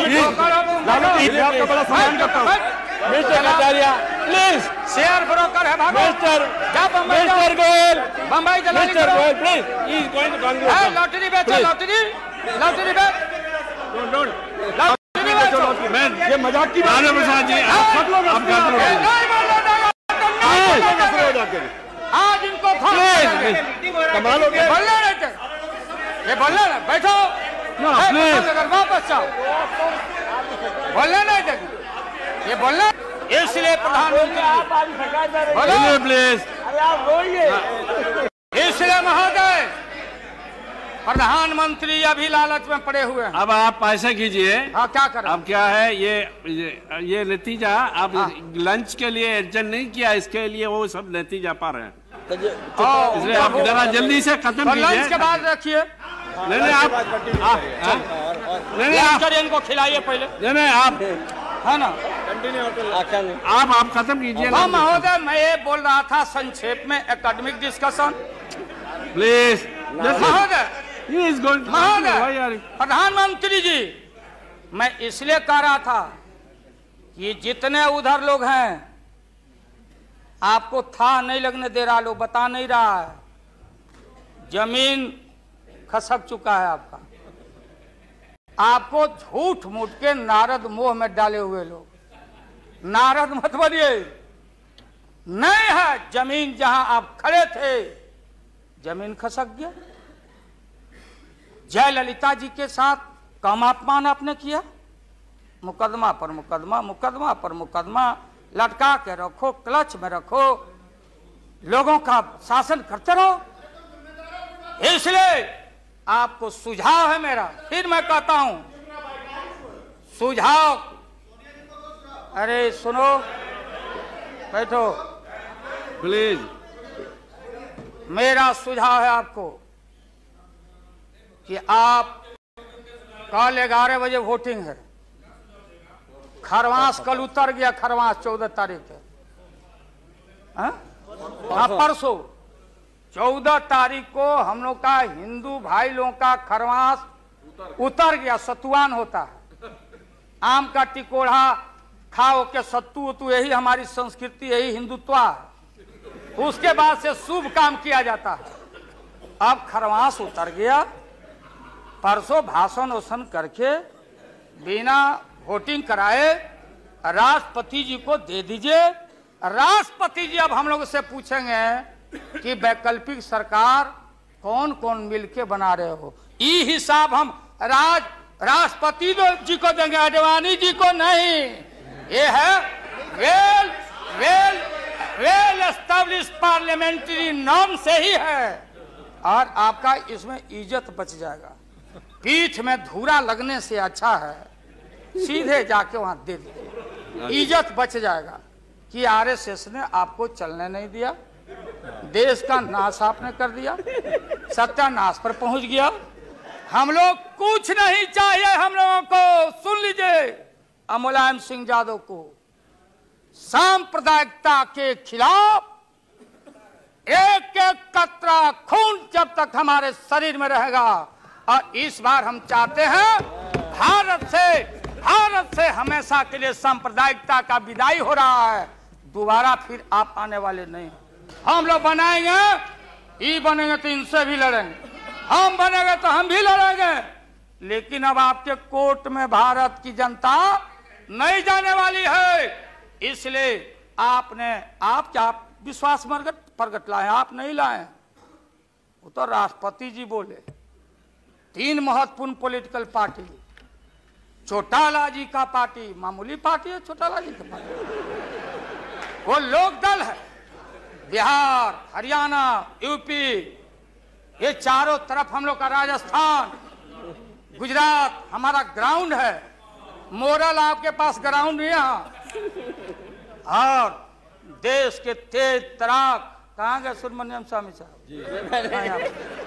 आपका बड़ा सम्मान करता हूँ। Mister Kataria please, share broker है भागो। मिस्टर जब मिस्टर गोयल, बम्बई जला mister Goyal please, he is going to conclude. Lottery बेचो, लॉटरी लॉटरी बेच डोंट डोंट लॉटरी बेचो। मैं ये मजाक की लालू प्रसाद जी आप आप कंक्लूड आज इनको कमाल हो गया। बोलने रहते, ये बोलने ना बैठो, अगर वापस जाओ, बोलने नहीं देंगे, ये बोलना। इसलिए प्रधानमंत्री बोलो प्लीज, इसलिए महोदय प्रधानमंत्री अभी लालच में पड़े हुए हैं। अब आप पैसे कीजिए। हाँ क्या करें अब क्या है ये ये, ये नतीजा आप हाँ। लंच के लिए एडजस्ट नहीं किया, इसके लिए वो सब नतीजा पा रहे हैं, ओ, इसलिए आप जरा जल्दी से खत्म तो कीजिए। लंच के बाद रखिए, नहीं नहीं आप आ, आ, नहीं नहीं आप लंच इनको खिलाइए पहले, नहीं नहीं आप है ना। आप आप खत्म कीजिए हाँ ना महोदय, मैं ये बोल रहा था संक्षेप में एकेडमिक डिस्कशन। प्लीज। महोदय He is going to- Why महोदय are you- प्रधानमंत्री जी, मैं इसलिए कह रहा था कि जितने उधर लोग हैं आपको था नहीं लगने दे रहा, लोग बता नहीं रहा है, जमीन खसक चुका है आपका। आपको झूठ मूठ के नारद मोह में डाले हुए लोग, नारद मत बनिए। नहीं है जमीन, जहां आप खड़े थे जमीन खसक गया। जयललिता जी के साथ कम अपमान आपने किया, मुकदमा पर मुकदमा, मुकदमा पर मुकदमा लटका के रखो, क्लच में रखो, लोगों का शासन करते रहो। इसलिए आपको सुझाव है मेरा, फिर मैं कहता हूं सुझाव, अरे सुनो, बैठो, प्लीज। मेरा सुझाव है आपको कि आप कल ग्यारह बजे वोटिंग है, खरवास कल उतर गया, खरवास चौदह तारीख है, हाँ परसों चौदह तारीख को हम लोग का हिंदू भाई लोगों का खरवास उतर गया, सतुआन होता है, आम का टिकोड़ा खाओ के सत्तू उतू, यही हमारी संस्कृति, यही हिंदुत्व है। उसके बाद से शुभ काम किया जाता है। अब खरवास उतर गया, परसों भाषण वोषण करके बिना वोटिंग कराए राष्ट्रपति जी को दे दीजिए। राष्ट्रपति जी अब हम लोग से पूछेंगे कि वैकल्पिक सरकार कौन कौन मिलके बना रहे हो, ये हिसाब हम राज राष्ट्रपति जी को देंगे, आडवाणी जी को नहीं। ये है well well well establish parliamentary norm से ही है, और आपका इसमें इज्जत बच जाएगा। पीठ में धूरा लगने से अच्छा है सीधे जाके वहां दे दीजिए, इज्जत बच जाएगा कि आरएसएस ने आपको चलने नहीं दिया, देश का नाश आपने कर दिया, सत्यानाश पर पहुंच गया। हम लोग कुछ नहीं चाहिए, हम लोगों को सुन लीजिए मुलायम सिंह यादव को, सांप्रदायिकता के खिलाफ एक एक कतरा खून जब तक हमारे शरीर में रहेगा, और इस बार हम चाहते हैं भारत से भारत से हमेशा के लिए सांप्रदायिकता का विदाई हो रहा है, दोबारा फिर आप आने वाले नहीं। हम लोग बनाएंगे, ये बनेंगे तो इनसे भी लड़ेंगे, हम बनेंगे तो हम भी लड़ेंगे, लेकिन अब आपके कोर्ट में भारत की जनता नहीं जाने वाली है। इसलिए आपने आप क्या विश्वास प्रगट लाए, आप नहीं लाए, वो तो राष्ट्रपति जी बोले। तीन महत्वपूर्ण पॉलिटिकल पार्टी, चौटाला जी का पार्टी मामूली पार्टी है, चौटाला जी का पार्टी वो लोक दल है, बिहार, हरियाणा, यूपी, ये चारों तरफ हम लोग का, राजस्थान, गुजरात हमारा ग्राउंड है, मोरल आपके पास ग्राउंड है यहाँ, और देश के तेज तराक कहाँ गए सुब्रमण्यम स्वामी साहब,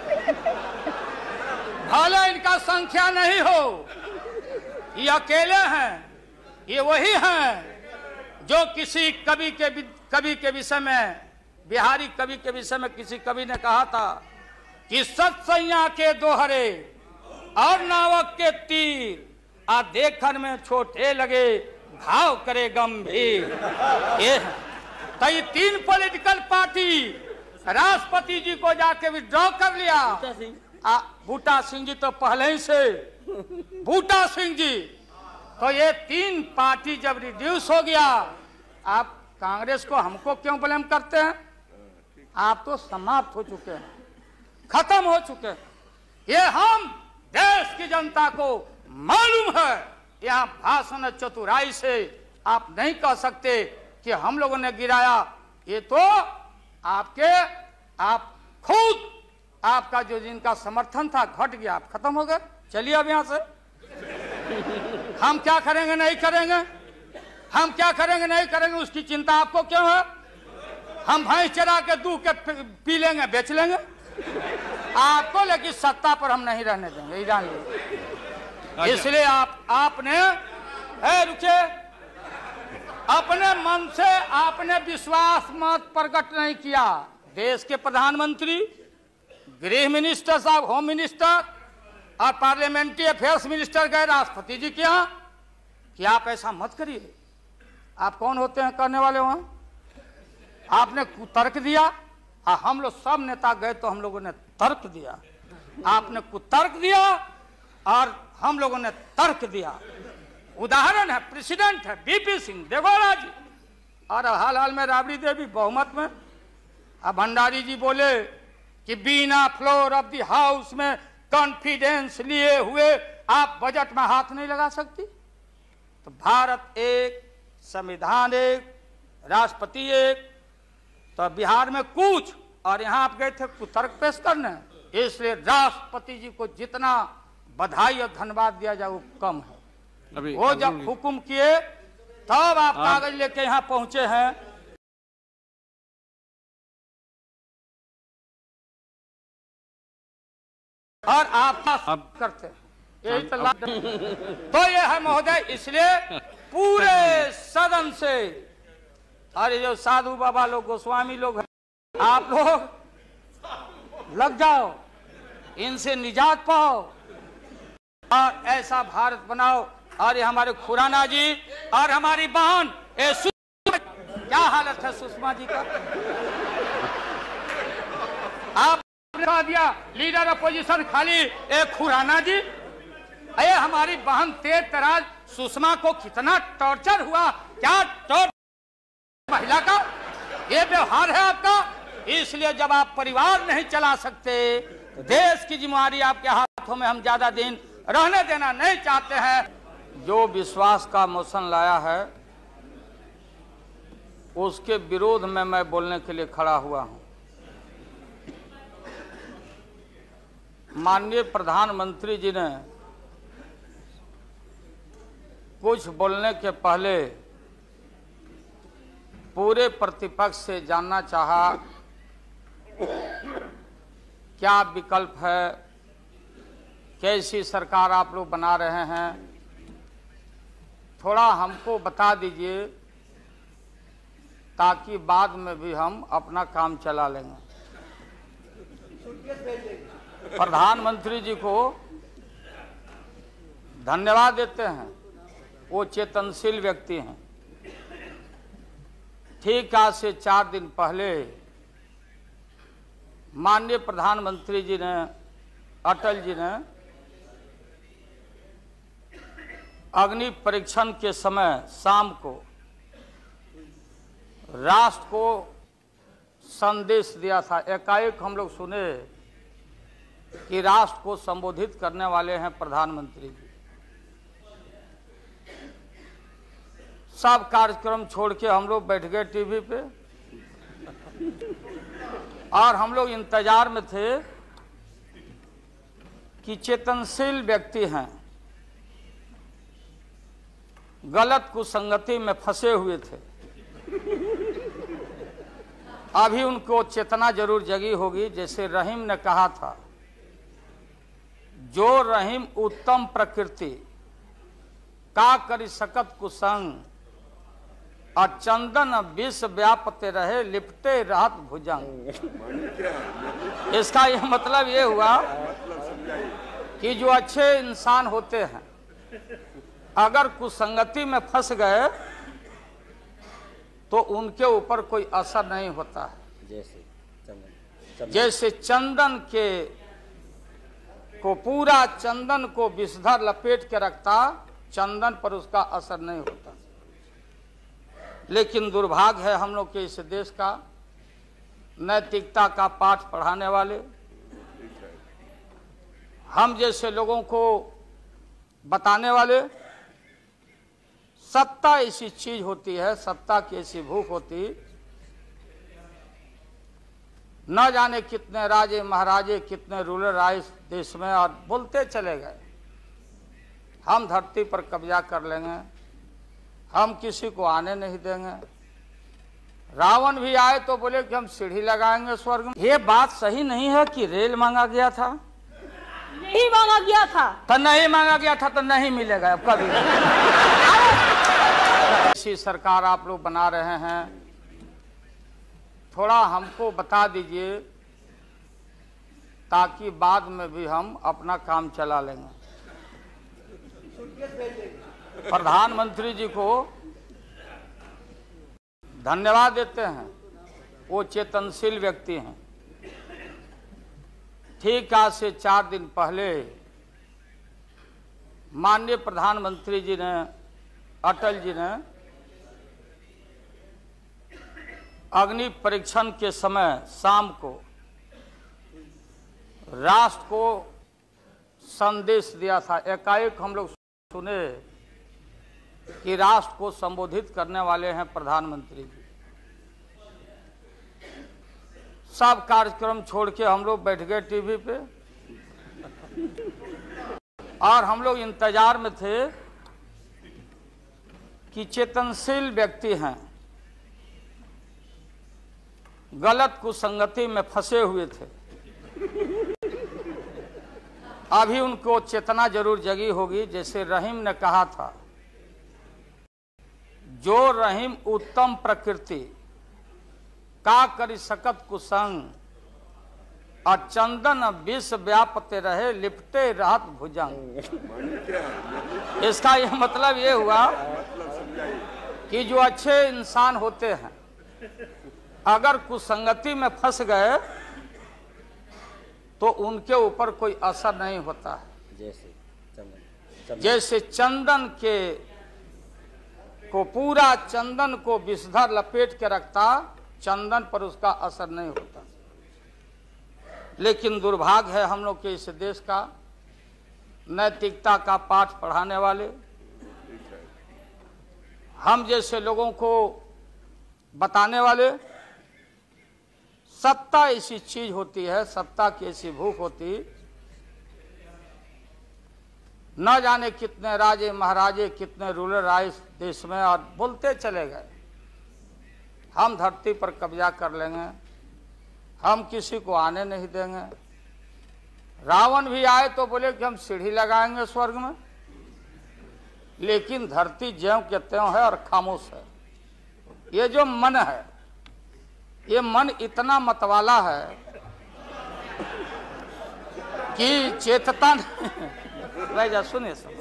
भले इनका संख्या नहीं हो, ये अकेले हैं, ये वही हैं जो किसी कवि के कवि के विषय में, बिहारी कवि के विषय में किसी कवि ने कहा था कि सत्सैया के दोहरे और नावक के तीर आ देखन में छोटे लगे घाव करे गंभीर। ये तो ये तीन पॉलिटिकल पार्टी राष्ट्रपति जी को जाके विड्रॉ कर लिया। आ, बूटा सिंह जी तो पहले ही से, बूटा सिंह जी, तो ये तीन पार्टी जब रिड्यूस हो गया, आप कांग्रेस को हमको क्यों ब्लेम करते हैं? आप तो समाप्त हो चुके हैं, खत्म हो चुके हैं। ये हम देश की जनता को मालूम है, यहाँ भाषण चतुराई से आप नहीं कह सकते कि हम लोगों ने गिराया, ये तो आपके आप खुद आपका जो जिनका समर्थन था घट गया, आप खत्म हो गए। चलिए अब यहाँ से हम क्या करेंगे नहीं करेंगे, हम क्या करेंगे नहीं करेंगे उसकी चिंता आपको क्यों है? हम भैंस चरा के दूध के पी लेंगे, बेच लेंगे आपको, लेकिन सत्ता पर हम नहीं रहने देंगे, ये जान लीजिए। इसलिए आप आपने रुके अपने मन से आपने विश्वास मत प्रकट नहीं किया। देश के प्रधानमंत्री, गृह मिनिस्टर साहब, होम मिनिस्टर और पार्लियामेंट्री अफेयर्स मिनिस्टर गए राष्ट्रपति जी के यहाँ कि आप ऐसा मत करिए। आप कौन होते हैं करने वाले? वहां आपने कुतर्क दिया, और हम लोग सब नेता गए तो हम लोगों ने तर्क दिया। आपने कुतर्क दिया और हम लोगों ने तर्क दिया। उदाहरण है, प्रेसिडेंट है बीपी सिंह देवगौड़ा जी, और हाल हाल में राबड़ी देवी बहुमत में। अब भंडारी जी बोले कि बिना फ्लोर ऑफ द हाउस में कॉन्फिडेंस लिए हुए आप बजट में हाथ नहीं लगा सकती। तो भारत एक, संविधान एक, राष्ट्रपति एक, तो बिहार में कुछ, और यहाँ आप गए थे कुतर्क पेश करने। इसलिए राष्ट्रपति जी को जितना बधाई और धन्यवाद दिया जाए वो कम है। अभी वो जब हुक्म किए तब आप कागज लेके यहाँ पहुंचे हैं। और आप अब करते यही तो तो ये है महोदय। इसलिए पूरे सदन से, अरे जो साधु बाबा लोग, गोस्वामी लोग हैं, आप लोग लग जाओ, इनसे निजात पाओ और ऐसा भारत बनाओ। और ये हमारे खुराना जी और हमारी बहन क्या हालत है सुषमा जी का, आपने कहा दिया लीडर अपोजिशन खाली एक खुराना जी। अरे हमारी बहन तेज तराज सुषमा को कितना टॉर्चर हुआ, क्या टॉर्चर महिला का ये व्यवहार है आपका। इसलिए जब आप परिवार नहीं चला सकते, देश की जिम्मेदारी आपके हाथों में हम ज्यादा दिन रहने देना नहीं चाहते हैं। जो विश्वास का मोशन लाया है उसके विरोध में मैं बोलने के लिए खड़ा हुआ हूं। माननीय प्रधानमंत्री जी ने कुछ बोलने के पहले पूरे प्रतिपक्ष से जानना चाहा क्या विकल्प है, कैसी सरकार आप लोग बना रहे हैं, थोड़ा हमको बता दीजिए ताकि बाद में भी हम अपना काम चला लेंगे। प्रधानमंत्री जी को धन्यवाद देते हैं, वो चेतनशील व्यक्ति हैं। ठीक आज से चार दिन पहले माननीय प्रधानमंत्री जी ने, अटल जी ने अग्नि परीक्षण के समय शाम को राष्ट्र को संदेश दिया था। एकाएक हम लोग सुने कि राष्ट्र को संबोधित करने वाले हैं प्रधानमंत्री जी। सब कार्यक्रम छोड़ के हम लोग बैठ गए टीवी पे और हम लोग इंतजार में थे कि चेतनशील व्यक्ति हैं, गलत कुसंगति में फंसे हुए थे, अभी उनको चेतना जरूर जगी होगी। जैसे रहीम ने कहा था, जो रहीम उत्तम प्रकृति का करी सकत कुसंग, और चंदन विष व्यापते रहे लिपटे रहत भुजंग। इसका यह मतलब ये हुआ कि जो अच्छे इंसान होते हैं अगर कुसंगति में फंस गए तो उनके ऊपर कोई असर नहीं होता है। जैसे चंदन जैसे चंदन के को पूरा चंदन को विषधर लपेट के रखता, चंदन पर उसका असर नहीं होता। लेकिन दुर्भाग्य है हम लोग के इस देश का, नैतिकता का पाठ पढ़ाने वाले हम जैसे लोगों को बताने वाले, सत्ता ऐसी चीज होती है, सत्ता की ऐसी भूख होती, न जाने कितने राजे महाराजे कितने रूलर आए इस देश में और बोलते चले गए हम धरती पर कब्जा कर लेंगे, हम किसी को आने नहीं देंगे। रावण भी आए तो बोले कि हम सीढ़ी लगाएंगे स्वर्ग में। ये बात सही नहीं है कि रेल मांगा गया था, नहीं मांगा गया था तो नहीं मांगा गया था तो नहीं मिलेगा अब कभी। ऐसी सरकार आप लोग बना रहे हैं, थोड़ा हमको बता दीजिए ताकि बाद में भी हम अपना काम चला लेंगे। प्रधानमंत्री जी को धन्यवाद देते हैं, वो चेतनशील व्यक्ति हैं। ठीक आज से चार दिन पहले माननीय प्रधानमंत्री जी ने, अटल जी ने अग्नि परीक्षण के समय शाम को राष्ट्र को संदेश दिया था। एकाएक हम लोग सुने कि राष्ट्र को संबोधित करने वाले हैं प्रधानमंत्री जी। सब कार्यक्रम छोड़ के हम लोग बैठ गए टीवी पे और हम लोग इंतजार में थे कि चेतनशील व्यक्ति हैं, गलत कुसंगति में फंसे हुए थे, अभी उनको चेतना जरूर जगी होगी। जैसे रहीम ने कहा था, जो रहीम उत्तम प्रकृति का करी सकत कुसंग, और चंदन विष व्यापते रहे लिपटे रहत भुजंग। इसका यह मतलब ये हुआ कि जो अच्छे इंसान होते हैं अगर कुसंगति में फंस गए तो उनके ऊपर कोई असर नहीं होता है। जैसे चंदन जैसे चंदन के को पूरा चंदन को विषधर लपेट के रखता, चंदन पर उसका असर नहीं होता। लेकिन दुर्भाग्य है हम लोग के इस देश का, नैतिकता का पाठ पढ़ाने वाले हम जैसे लोगों को बताने वाले, सत्ता ऐसी चीज होती है, सत्ता की ऐसी भूख होती, न जाने कितने राजे महाराजे, कितने रूलर आए इस देश में और बोलते चले गए हम धरती पर कब्जा कर लेंगे, हम किसी को आने नहीं देंगे। रावण भी आए तो बोले कि हम सीढ़ी लगाएंगे स्वर्ग में, लेकिन धरती ज्यों के त्यों है और खामोश है। ये जो मन है, ये मन इतना मतवाला है कि चेतता नहीं। भाई जा सुनिए सब,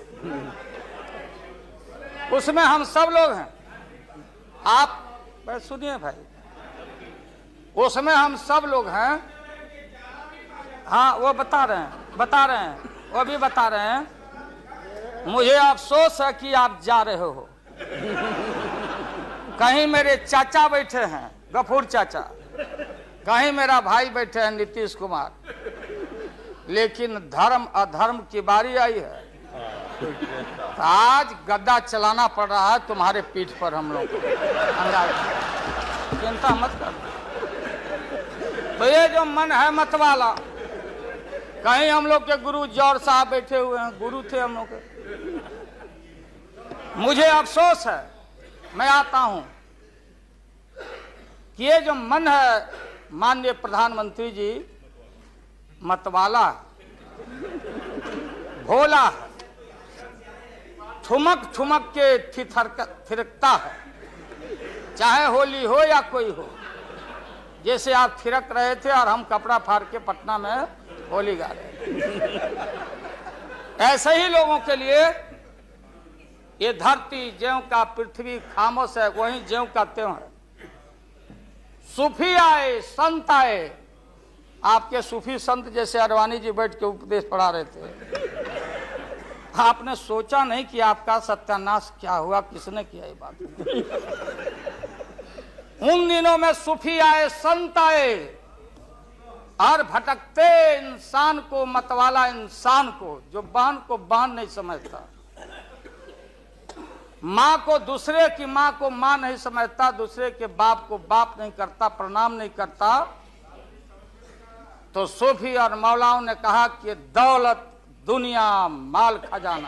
उसमें हम सब लोग हैं। आप भाई सुनिए भाई, उसमें हम सब लोग हैं। हाँ वो बता रहे हैं बता रहे हैं वो भी बता रहे हैं। मुझे अफसोस है कि आप जा रहे हो। कहीं मेरे चाचा बैठे हैं, गफूर चाचा, कहीं मेरा भाई बैठे हैं नीतीश कुमार, लेकिन धर्म अधर्म की बारी आई है तो आज गद्दा चलाना पड़ रहा है तुम्हारे पीठ पर हम लोग को। चिंता मत कर। तो ये जो मन है मत वाला, कहीं हम लोग के गुरु जौहर साहब बैठे हुए हैं, गुरु थे हम लोग के। मुझे अफसोस है, मैं आता हूं कि ये जो मन है माननीय प्रधानमंत्री जी, मतवाला भोला है, ठुमक ठुमक के थिरकता है। चाहे होली हो या कोई हो, जैसे आप थिरक रहे थे और हम कपड़ा फाड़ के पटना में होली गा रहे। ऐसे ही लोगों के लिए ये धरती ज्यों का पृथ्वी खामोश है, वहीं ज्यों का त्यों है। सूफी आए, संत आए, आपके सूफी संत जैसे अडवाणी जी बैठ के उपदेश पढ़ा रहे थे। आपने सोचा नहीं कि आपका सत्यानाश क्या हुआ, किसने किया ये बात। उन दिनों में सूफी आए, संत आए और भटकते इंसान को, मतवाला इंसान को, जो बहन को बहन नहीं समझता, माँ को दूसरे की माँ को माँ नहीं समझता, दूसरे के बाप को बाप नहीं करता, प्रणाम नहीं करता, तो सूफी और मौलाओं ने कहा कि दौलत, दुनिया, माल खजाना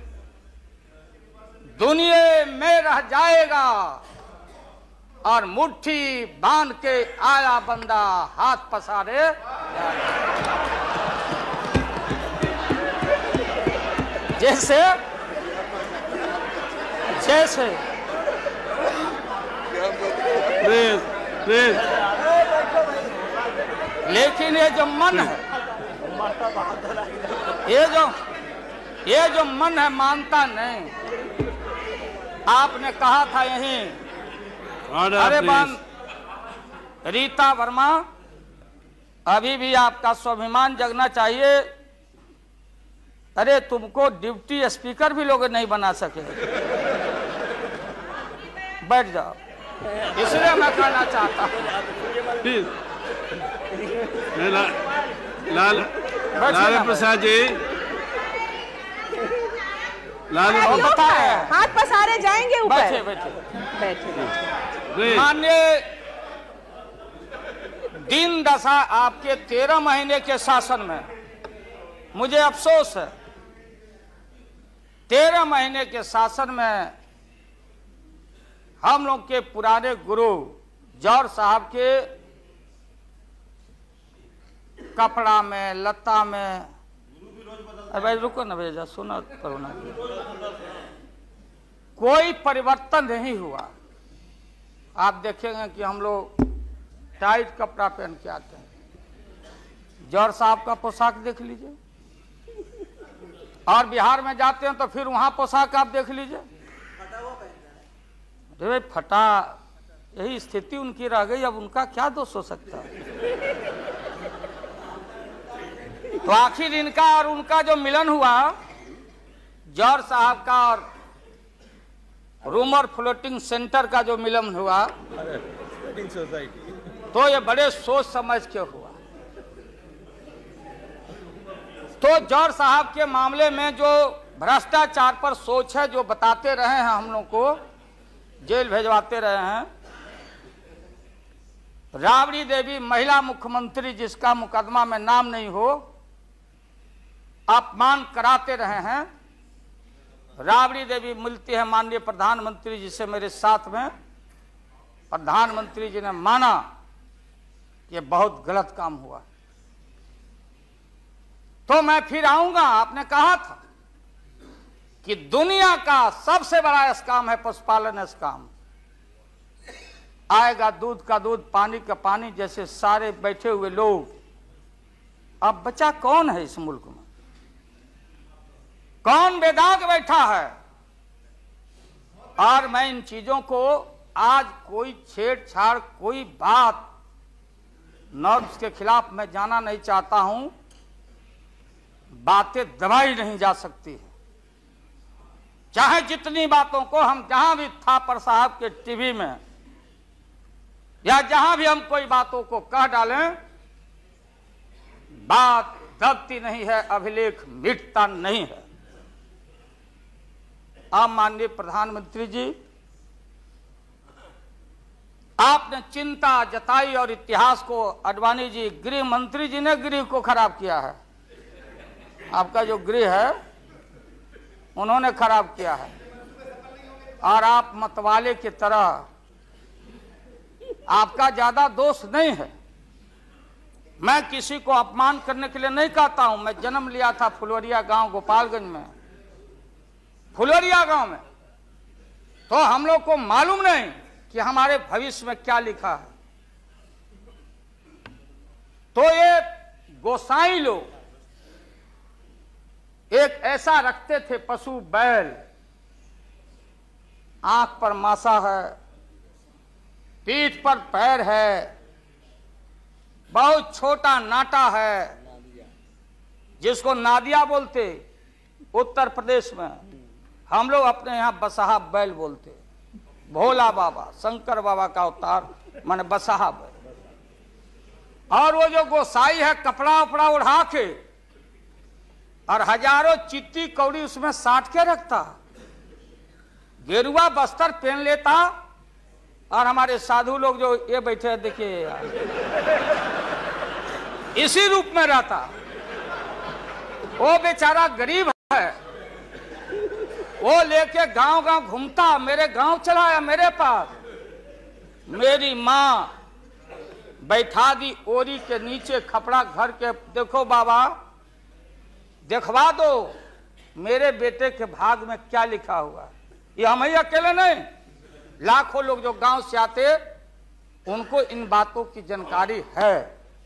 दुनिया में रह जाएगा और मुट्ठी बांध के आया बंदा हाथ पसारे। जैसे जैसे प्लीज प्लीज लेकिन ये जो मन है, ये जो ये जो मन है मानता नहीं। आपने कहा था यहीं, अरे बन रीता वर्मा, अभी भी आपका स्वाभिमान जगना चाहिए। अरे तुमको डिप्टी स्पीकर भी लोग नहीं बना सके। बैठ जाओ, इसलिए मैं कहना चाहता हूँ। ला, लाल लालू प्रसाद जी, लालू बता रहे हैं, हाथ पसारे जाएंगे ऊपर। बैठे बैठे प्लीज। माननीय दिन दशा आपके तेरह महीने के शासन में, मुझे अफसोस है, तेरह महीने के शासन में हम लोग के पुराने गुरु जौहर साहब के कपड़ा में, लता में, अरे भाई रुको ना भैया, सुना करो ना, कोई परिवर्तन नहीं हुआ। आप देखेंगे कि हम लोग टाइट कपड़ा पहन के आते हैं। जौहर साहब का पोशाक देख लीजिए, और बिहार में जाते हैं तो फिर वहां पोशाक आप देख लीजिए, अरे फटा, यही स्थिति उनकी रह गई। अब उनका क्या दोष हो सकता है? तो आखिर इनका और उनका जो मिलन हुआ, जौहर साहब का और रूमर फ्लोटिंग सेंटर का जो मिलन हुआ, तो ये बड़े सोच समझ के हुआ। तो जौहर साहब के मामले में जो भ्रष्टाचार पर सोच है, जो बताते रहे हैं, हम लोग को जेल भेजवाते रहे हैं। राबड़ी देवी महिला मुख्यमंत्री, जिसका मुकदमा में नाम नहीं हो, अपमान कराते रहे हैं। राबड़ी देवी मिलती है माननीय प्रधानमंत्री जी से मेरे साथ में। प्रधानमंत्री जी ने माना कि बहुत गलत काम हुआ, तो मैं फिर आऊंगा। आपने कहा था कि दुनिया का सबसे बड़ा स्काम है पशुपालन स्काम। आएगा दूध का दूध, पानी का पानी, जैसे सारे बैठे हुए लोग। अब बचा कौन है इस मुल्क में? कौन बेदाग बैठा है? और मैं इन चीजों को आज कोई छेड़छाड़, कोई बात नॉर्म्स के खिलाफ मैं जाना नहीं चाहता हूं। बातें दबाई नहीं जा सकती है। चाहे जितनी बातों को हम जहां भी थापर साहब के टीवी में या जहां भी हम कोई बातों को कह डालें, बात दबती नहीं है, अभिलेख मिटता नहीं है। आप माननीय प्रधानमंत्री जी, आपने चिंता जताई और इतिहास को, आडवाणी जी गृह मंत्री जी ने गृह को खराब किया है। आपका जो गृह है उन्होंने खराब किया है, और आप मतवाले की तरह, आपका ज्यादा दोष नहीं है। मैं किसी को अपमान करने के लिए नहीं कहता हूं। मैं जन्म लिया था फुलवरिया गांव गोपालगंज में, फुलवरिया गांव में, तो हम लोग को मालूम नहीं कि हमारे भविष्य में क्या लिखा है। तो ये गोसाई लोग एक ऐसा रखते थे पशु बैल, आंख पर मासा है, पीठ पर पैर है, बहुत छोटा नाटा है, जिसको नादिया बोलते उत्तर प्रदेश में। हम लोग अपने यहां बसहा बैल बोलते। भोला बाबा, शंकर बाबा का अवतार माने बसहा बैल। और वो जो गोसाई है कपड़ा उपड़ा उड़ा के और हजारों चिट्टी कौड़ी उसमें साट के रखता, गेरुआ बस्तर पहन लेता, और हमारे साधु लोग जो ये बैठे हैं देखिए इसी रूप में रहता। वो बेचारा गरीब है, वो लेके गांव गांव घूमता, मेरे गांव चलाया मेरे पास। मेरी माँ बैठा दी ओरी के नीचे खपड़ा घर के, देखो बाबा देखवा दो मेरे बेटे के भाग में क्या लिखा हुआ। ये हम ही अकेले नहीं, लाखों लोग जो गांव से आते उनको इन बातों की जानकारी है।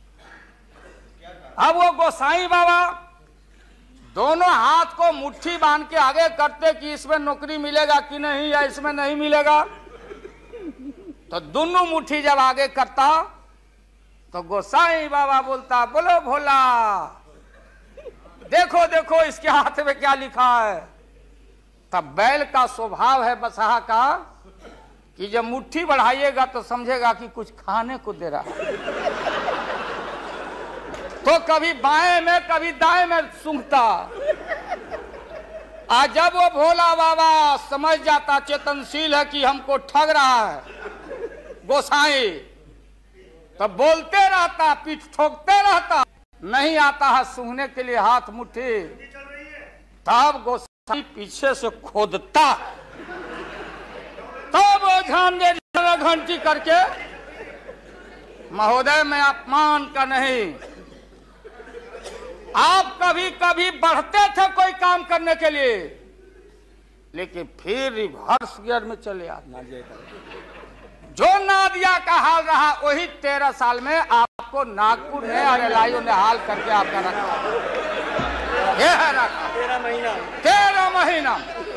अब वो गोसाई बाबा दोनों हाथ को मुट्ठी बांध के आगे करते कि इसमें नौकरी मिलेगा कि नहीं, या इसमें नहीं मिलेगा। तो दोनों मुट्ठी जब आगे करता तो गोसाई बाबा बोलता, बोलो भोला, देखो देखो इसके हाथ में क्या लिखा है। तब बैल का स्वभाव है बसहा का कि जब मुट्ठी बढ़ाइएगा तो समझेगा कि कुछ खाने को दे रहा है, तो कभी बाएं में कभी दाएं में सूंघता। आज जब वो भोला बाबा समझ जाता, चेतनशील है कि हमको ठग रहा है गोसाई, तब बोलते रहता, पीठ ठोकते रहता। नहीं आता है सूंघने के लिए हाथ मुट्ठी, तब गोसाई पीछे से खोदता, तब वो ध्यान दे घंटी करके, महोदय मैं अपमान का नहीं, आप कभी कभी बढ़ते थे कोई काम करने के लिए, लेकिन फिर रिवर्स गियर में चले आते। जो नादिया का हाल रहा वही तेरह साल में आपको नागपुर ने और एलआईओ ने हाल करके आपका रखा। ये है रखा तेरह महीना तेरह महीना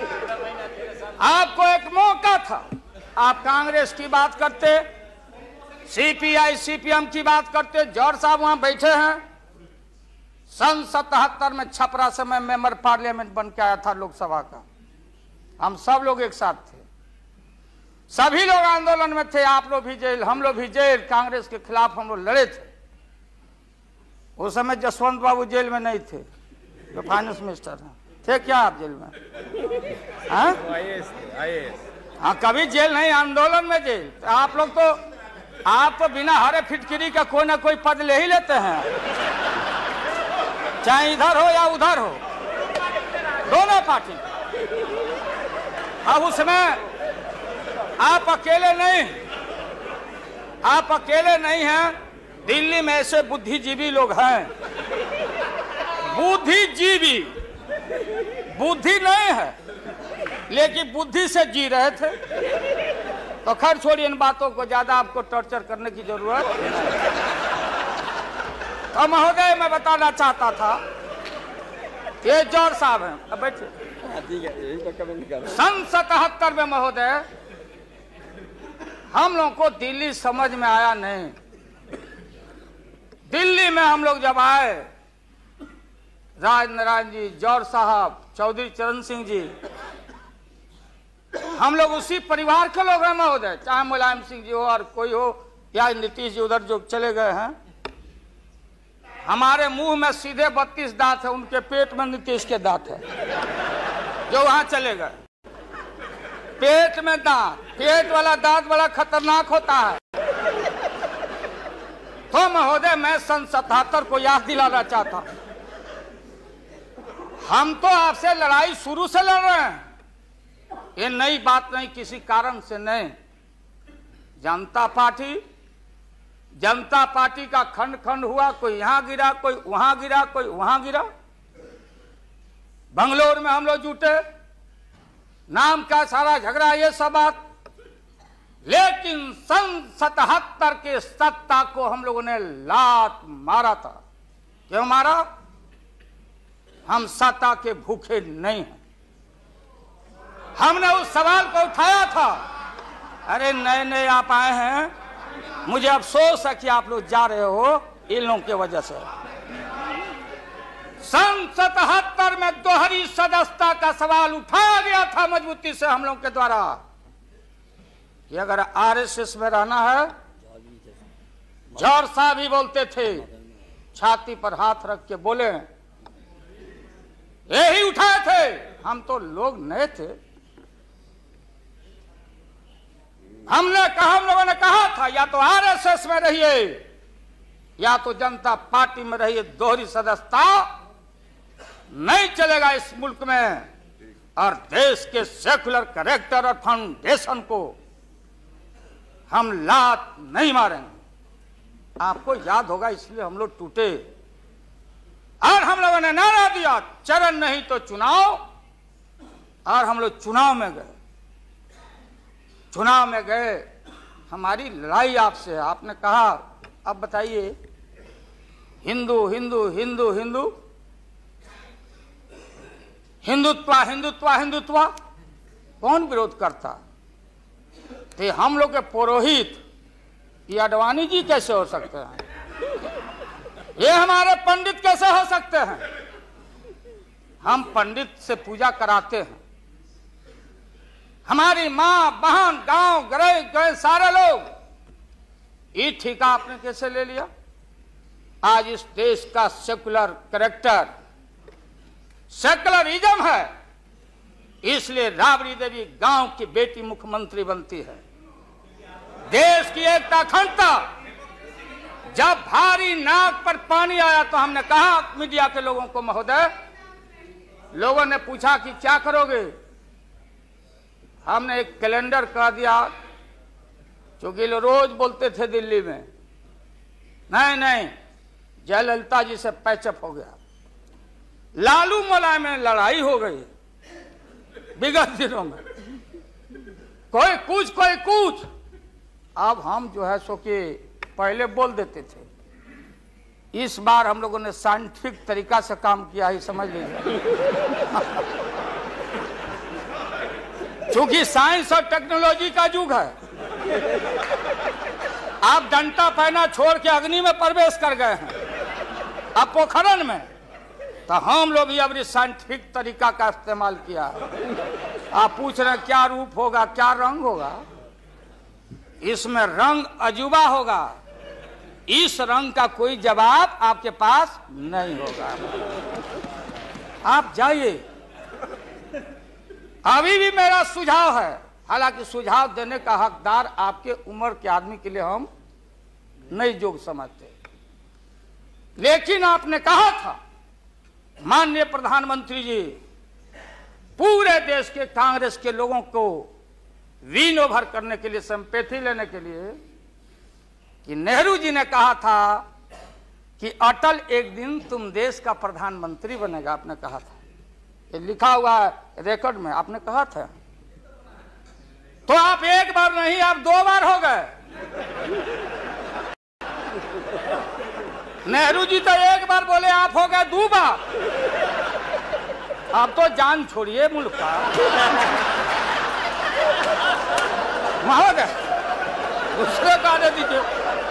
आपको एक मौका था। आप कांग्रेस की बात करते, सीपीआई सीपीएम की बात करते। जौहर साहब वहां बैठे हैं। सन सतहत्तर में छपरा से मैं मेंबर पार्लियामेंट बन के आया था लोकसभा का। हम सब लोग एक साथ थे, सभी लोग आंदोलन में थे। आप लोग भी जेल, हम लोग भी जेल। कांग्रेस के खिलाफ हम लोग लड़े थे। उस समय जसवंत बाबू जेल में नहीं थे, जो फाइनेंस मिनिस्टर हैं। थे क्या आप जेल में? हाँ हाँ, कभी जेल नहीं, आंदोलन में जेल। तो आप लोग तो आप तो बिना हरे फिटकिरी का कोई ना कोई पद ले ही लेते हैं, चाहे इधर हो या उधर हो, दोनों पार्टी। अब उसमें आप अकेले नहीं, आप अकेले नहीं हैं। दिल्ली में ऐसे बुद्धिजीवी लोग हैं, बुद्धिजीवी, बुद्धि नहीं है लेकिन बुद्धि से जी रहे थे। तो खैर छोड़िए इन बातों को, ज्यादा आपको टॉर्चर करने की जरूरत। तो महोदय मैं बताना चाहता था, ये जौहर साहब हैं, अब बैठिए। ठीक है, यही तो कमेंट कर। सन सतहत्तर में महोदय हम लोग को दिल्ली समझ में आया नहीं। दिल्ली में हम लोग जब आए, राज नारायण जी, जौहर साहब, चौधरी चरण सिंह जी, हम लोग उसी परिवार के लोग हैं महोदय, चाहे मुलायम सिंह जी हो और कोई हो या नीतीश जी उधर जो चले गए हैं। हमारे मुंह में सीधे बत्तीस दांत है, उनके पेट में नीतीश के दांत है जो वहां चले गए। पेट में दांत, पेट वाला दांत बड़ा खतरनाक होता है। तो महोदय मैं सन सतहत्तर को याद दिलाना चाहता हूं, हम तो आपसे लड़ाई शुरू से लड़ रहे हैं, ये नई बात नहीं, किसी कारण से नहीं। जनता पार्टी जनता पार्टी का खंड खंड हुआ, कोई यहां गिरा, कोई वहां गिरा, कोई वहां गिरा। बंगलोर में हम लोग जुटे, नाम का सारा झगड़ा, ये सब बात। लेकिन सन सतहत्तर के सत्ता को हम लोगों ने लात मारा था। क्यों मारा? हम सत्ता के भूखे नहीं हैं। हमने उस सवाल को उठाया था। अरे नए नए आप आए हैं, मुझे अफसोस है कि आप लोग जा रहे हो इन लोगों की वजह से। सन सतहत्तर में दोहरी सदस्यता का सवाल उठाया गया था मजबूती से हम लोग के द्वारा कि अगर आरएसएस में रहना है, जौहर साहब भी बोलते थे, छाती पर हाथ रख के बोले, यही उठाए थे। हम तो लोग नए थे, हमने कहा, हम लोगों ने कहा था या तो आरएसएस में रहिए या तो जनता पार्टी में रहिए, दोहरी सदस्यता नहीं चलेगा इस मुल्क में। और देश के सेकुलर कैरेक्टर और फाउंडेशन को हम लात नहीं मारेंगे। आपको याद होगा, इसलिए हम लोग टूटे और हम लोगों ने नारा दिया, चरण नहीं तो चुनाव। और हम लोग चुनाव में गए, चुनाव में गए। हमारी लड़ाई आपसे, आपने कहा अब बताइए, हिंदू हिंदू हिंदू हिंदू हिंदुत्व हिंदुत्व हिंदुत्व कौन विरोध करता? थे हम लोग के पुरोहित, ये अडवाणी जी कैसे हो सकते हैं? ये हमारे पंडित कैसे हो सकते हैं? हम पंडित से पूजा कराते हैं। हमारी मां बहन गांव गए गए सारे लोग, ये ठेका आपने कैसे ले लिया? आज इस देश का सेकुलर कैरेक्टर, सेकुलरिज्म है, इसलिए राबड़ी देवी गांव की बेटी मुख्यमंत्री बनती है। देश की एकता अखंडता, जब भारी नाक पर पानी आया तो हमने कहा मीडिया के लोगों को, महोदय, लोगों ने पूछा कि क्या करोगे? हमने एक कैलेंडर कह दिया, क्योंकि लोग रोज बोलते थे दिल्ली में, नहीं नहीं जयललिता जी से पैचअप हो गया, लालू मुलायम में लड़ाई हो गई विगत दिनों में, कोई कुछ कोई कुछ। अब हम जो है सो कि पहले बोल देते थे, इस बार हम लोगों ने साइंटिफिक तरीका से काम किया ही, समझ लीजिए। क्योंकि साइंस और टेक्नोलॉजी का युग है। आप डंटा पहना छोड़ के अग्नि में प्रवेश कर गए हैं, अब पोखरण में, तो हम लोग भी अब साइंटिफिक तरीका का इस्तेमाल किया है। आप पूछ रहे हैं क्या रूप होगा, क्या रंग होगा? इसमें रंग अजूबा होगा, इस रंग का कोई जवाब आपके पास नहीं होगा। आप जाइए। अभी भी मेरा सुझाव है, हालांकि सुझाव देने का हकदार आपके उम्र के आदमी के लिए हम नहीं जोग समझते, लेकिन आपने कहा था माननीय प्रधानमंत्री जी, पूरे देश के कांग्रेस के लोगों को विन ओवर करने के लिए, संपैथी लेने के लिए, कि नेहरू जी ने कहा था कि अटल एक दिन तुम देश का प्रधानमंत्री बनेगा, आपने कहा था, ये लिखा हुआ है रिकॉर्ड में, आपने कहा था। तो आप एक बार नहीं, आप दो बार हो गए। नेहरू जी तो एक बार बोले, आप हो गए दो बार। आप तो जान छोड़िए मुल्क का। महोदय दूसरे का दे दीजिए।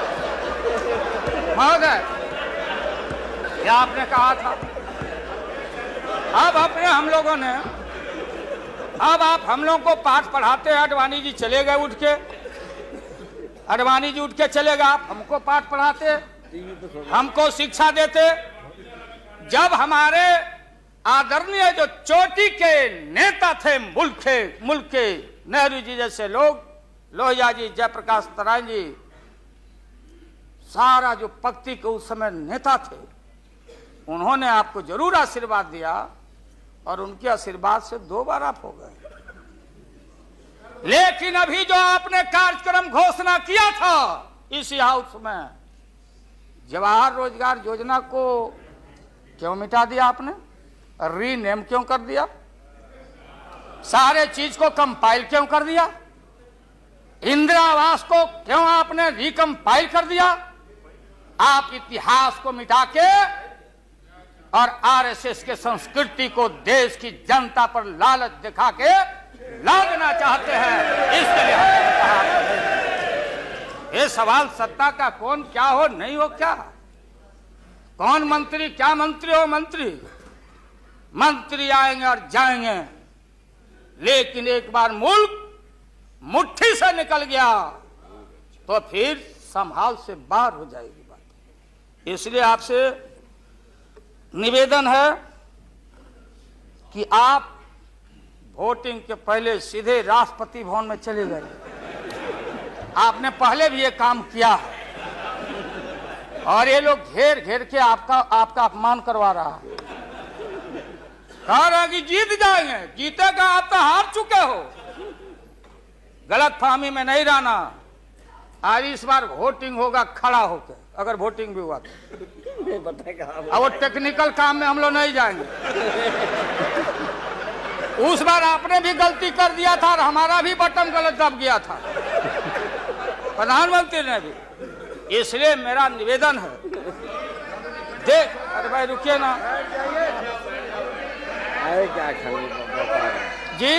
महोदय क्या आपने कहा था, अब अपने हम लोगों ने, अब आप हम लोगों को पाठ पढ़ाते हैं। अडवाणी जी चले गए उठ के, अडवाणी जी उठ के चले गए, आप हमको पाठ पढ़ाते, हमको शिक्षा देते। जब हमारे आदरणीय जो चोटी के नेता थे मुल्क के मुल्क के नेहरू जी जैसे लोग, लोहिया जी, जयप्रकाश नारायण जी, सारा जो पक्ति के उस समय नेता थे, उन्होंने आपको जरूर आशीर्वाद दिया और उनके आशीर्वाद से दो बार आप हो गए। लेकिन अभी जो आपने कार्यक्रम घोषणा किया था इसी हाउस में, जवाहर रोजगार योजना को क्यों मिटा दिया आपने? रीनेम क्यों कर दिया? सारे चीज को कंपाइल क्यों कर दिया? इंदिरा आवास को क्यों आपने रिकंपाइल कर दिया? आप इतिहास को मिटा के और आरएसएस के संस्कृति को देश की जनता पर लालच दिखा के लादना चाहते हैं। इसके लिए हमने कहा ये सवाल सत्ता का कौन क्या हो नहीं हो, क्या कौन मंत्री, क्या मंत्री हो मंत्री, मंत्री आएंगे और जाएंगे, लेकिन एक बार मुल्क मुट्ठी से निकल गया तो फिर संभाल से बाहर हो जाएगी बात। इसलिए आपसे निवेदन है कि आप वोटिंग के पहले सीधे राष्ट्रपति भवन में चले गए। आपने पहले भी ये काम किया है और ये लोग घेर घेर के आपका आपका अपमान करवा रहा है। कह रहा कि जीत जाएंगे, जीतेगा, आप तो हार चुके हो। गलत फहमी में नहीं रहना। आज इस बार वोटिंग होगा खड़ा होकर, अगर वोटिंग भी हुआ तो। अब वो टेक्निकल काम में हम लोग नहीं जाएंगे। उस बार आपने भी गलती कर दिया था और हमारा भी बटन गलत दब गया था, प्रधानमंत्री ने भी। इसलिए मेरा निवेदन है, देख, अरे भाई रुकिए ना। अरे क्या जी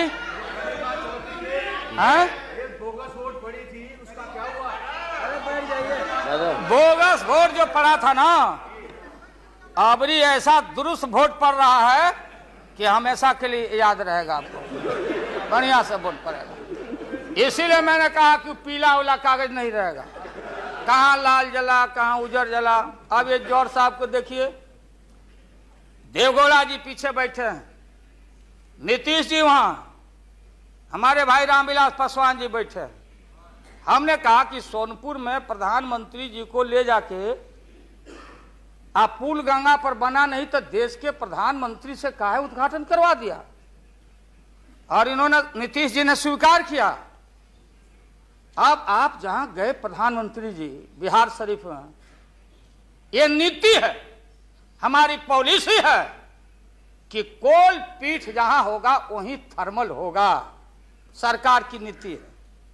हाँ, बोगस वोट पड़ी थी, उसका क्या हुआ? अरे बैठ जाइए। बोगस वोट जो पड़ा था ना, अबरी ऐसा दुरुस्त वोट पड़ रहा है कि हमेशा के लिए याद रहेगा आपको, बढ़िया से वोट पड़ेगा। इसीलिए मैंने कहा कि पीला वाला कागज नहीं रहेगा, कहाँ लाल जला कहाँ उजर जला। अब ये जौहर साहब को देखिए, देवगौड़ा जी पीछे बैठे हैं, नीतीश जी वहां, हमारे भाई रामविलास पासवान जी बैठे। हमने कहा कि सोनपुर में प्रधानमंत्री जी को ले जाके आप पुल गंगा पर बना नहीं तो देश के प्रधानमंत्री से काहे उद्घाटन करवा दिया, और इन्होंने, नीतीश जी ने स्वीकार किया। अब आप जहां गए प्रधानमंत्री जी बिहार शरीफ में, ये नीति है, हमारी पॉलिसी है कि कोल पीठ जहां होगा वहीं थर्मल होगा, सरकार की नीति है।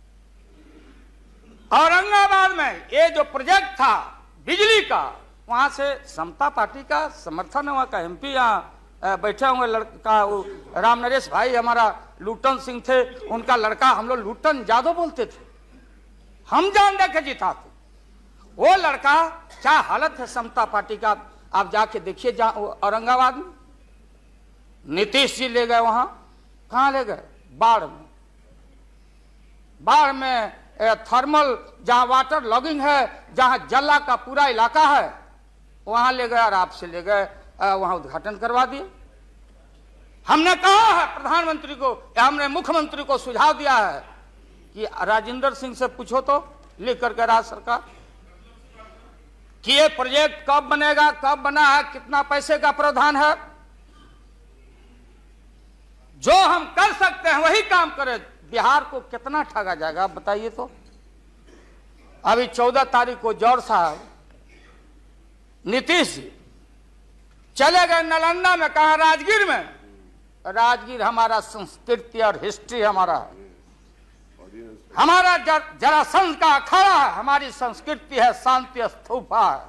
औरंगाबाद में ये जो प्रोजेक्ट था बिजली का, वहां से समता पार्टी का समर्थन है, वहां का एमपी यहाँ बैठे हुए लड़का राम नरेश भाई हमारा लूटन सिंह थे, उनका लड़का हम लोग लूटन यादव बोलते थे, हम जान दे के जीता थे। वो लड़का क्या हालत है समता पार्टी का, आप जाके देखिए औरंगाबाद में। नीतीश जी ले गए वहां, कहां ले गए? बाढ़ में। बाढ़ में थर्मल जहां वाटर लॉगिंग है, जहां जला का पूरा इलाका है, वहां ले गए और आपसे ले गए, वहां उद्घाटन करवा दिए। हमने कहा है प्रधानमंत्री को, हमने मुख्यमंत्री को सुझाव दिया है कि राजेंद्र सिंह से पूछो तो लिख करके राज्य सरकार कि ये प्रोजेक्ट कब बनेगा, कब बना है, कितना पैसे का प्रावधान है। जो हम कर सकते हैं वही काम करें। बिहार को कितना ठगा जाएगा आप बताइए तो। अभी चौदह तारीख को जौहर साहब नीतीश जी चले गए नालंदा में, कहा राजगीर में। राजगीर हमारा संस्कृति और हिस्ट्री हमारा है, हमारा जरासंध का अखाड़ा है, हमारी संस्कृति है, शांति स्तूपा है।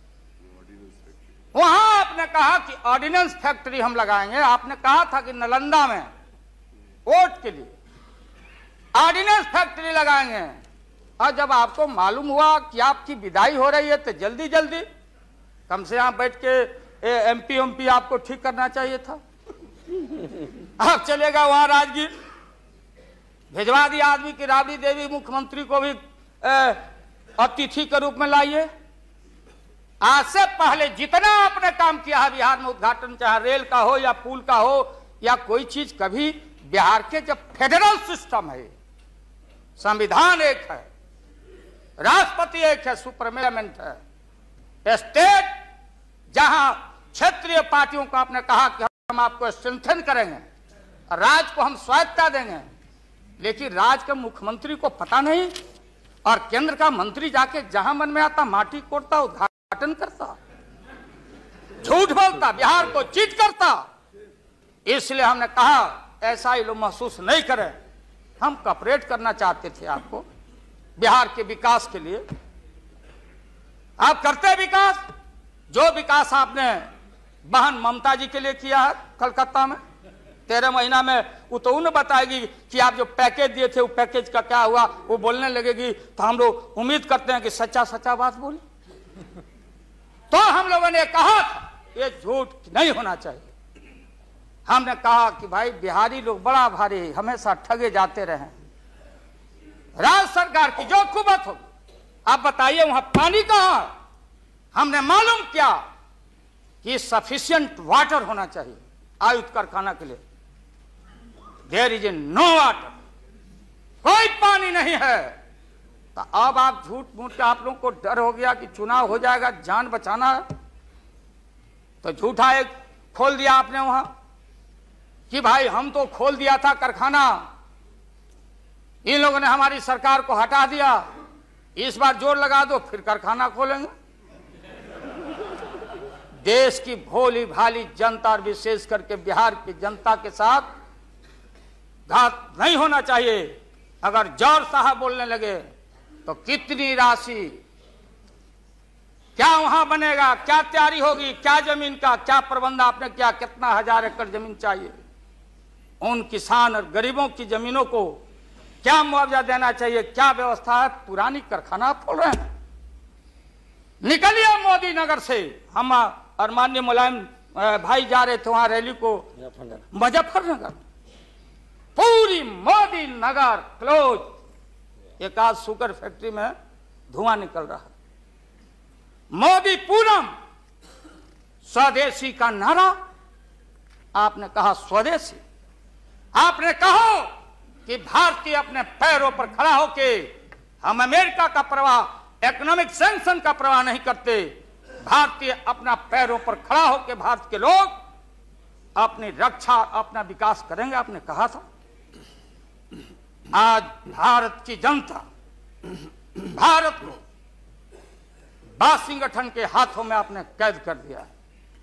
वहां आपने कहा कि ऑर्डिनेंस फैक्ट्री हम लगाएंगे। आपने कहा था कि नालंदा में वोट के लिए ऑर्डिनेंस फैक्ट्री लगाएंगे, और जब आपको मालूम हुआ कि आपकी विदाई हो रही है तो जल्दी जल्दी कम से यहां बैठ के एमपी एमपी आपको ठीक करना चाहिए था। आप चलेगा वहां राजगीर, भिजवा दिया आदमी की राबड़ी देवी मुख्यमंत्री को भी अतिथि के रूप में लाइए। आज से पहले जितना आपने काम किया है बिहार में, उद्घाटन चाहे रेल का हो या पुल का हो या कोई चीज, कभी बिहार के जब फेडरल सिस्टम है, संविधान एक है, राष्ट्रपति एक है, सुपरमेंट है, स्टेट जहां क्षेत्रीय पार्टियों को आपने कहा कि हम आपको स्ट्रेंथन करेंगे, राज्य को हम स्वायत्तता देंगे, लेकिन राज्य के मुख्यमंत्री को पता नहीं और केंद्र का मंत्री जाके जहां मन में आता माटी कोड़ता, उद्घाटन करता, झूठ बोलता, बिहार को चीट करता। इसलिए हमने कहा ऐसा ही लोग महसूस नहीं करें। हम कॉपरेट करना चाहते थे आपको बिहार के विकास के लिए। आप करते विकास, जो विकास आपने बहन ममता जी के लिए किया है कलकत्ता में तेरह महीना में, वो तो उन्हें बताएगी कि आप जो पैकेज दिए थे वो पैकेज का क्या हुआ। वो बोलने लगेगी तो हम लोग उम्मीद करते हैं कि सच्चा सच्चा बात बोले। तो हम लोगों ने कहा था ये झूठ नहीं होना चाहिए। हमने कहा कि भाई बिहारी लोग बड़ा भारी, हमेशा ठगे जाते रहे। राज्य सरकार की जो कुबत हो, आप बताइए वहां पानी कहां है? हमने मालूम किया कि सफिशिएंट वाटर होना चाहिए आयुध कारखाना के लिए। There is a no water, कोई पानी नहीं है। तो अब आप झूठ मूठ के आप लोगों को डर हो गया कि चुनाव हो जाएगा, जान बचाना है, तो झूठा एक खोल दिया आपने वहां कि भाई हम तो खोल दिया था कारखाना, इन लोगों ने हमारी सरकार को हटा दिया, इस बार जोर लगा दो फिर कारखाना खोलेंगे। देश की भोली भाली जनता और विशेष करके बिहार की जनता के साथ घात नहीं होना चाहिए। अगर जौहर साहब बोलने लगे तो कितनी राशि, क्या वहां बनेगा, क्या तैयारी होगी, क्या जमीन का क्या प्रबंध आपने किया, कितना हजार एकड़ जमीन चाहिए, उन किसान और गरीबों की जमीनों को क्या मुआवजा देना चाहिए, क्या व्यवस्था है। पुरानी कारखाना खोल रहे हैं। निकलिए मोदी नगर से, हम और माननीय मुलायम भाई जा रहे थे वहां रैली को मुजफ्फरनगर, पूरी मोदी नगर क्लोज। एक आध शुगर फैक्ट्री में धुआं निकल रहा है। मोदी पूरम, स्वदेशी का नारा आपने कहा, स्वदेशी आपने कहो कि भारतीय अपने पैरों पर खड़ा होके, हम अमेरिका का प्रवाह, इकोनॉमिक सैंक्शन का प्रवाह नहीं करते। भारतीय अपना पैरों पर खड़ा होके भारत के लोग अपनी रक्षा, अपना विकास करेंगे, आपने कहा था। आज भारत की जनता भारत को वाशिंगटन के हाथों में आपने कैद कर दिया है।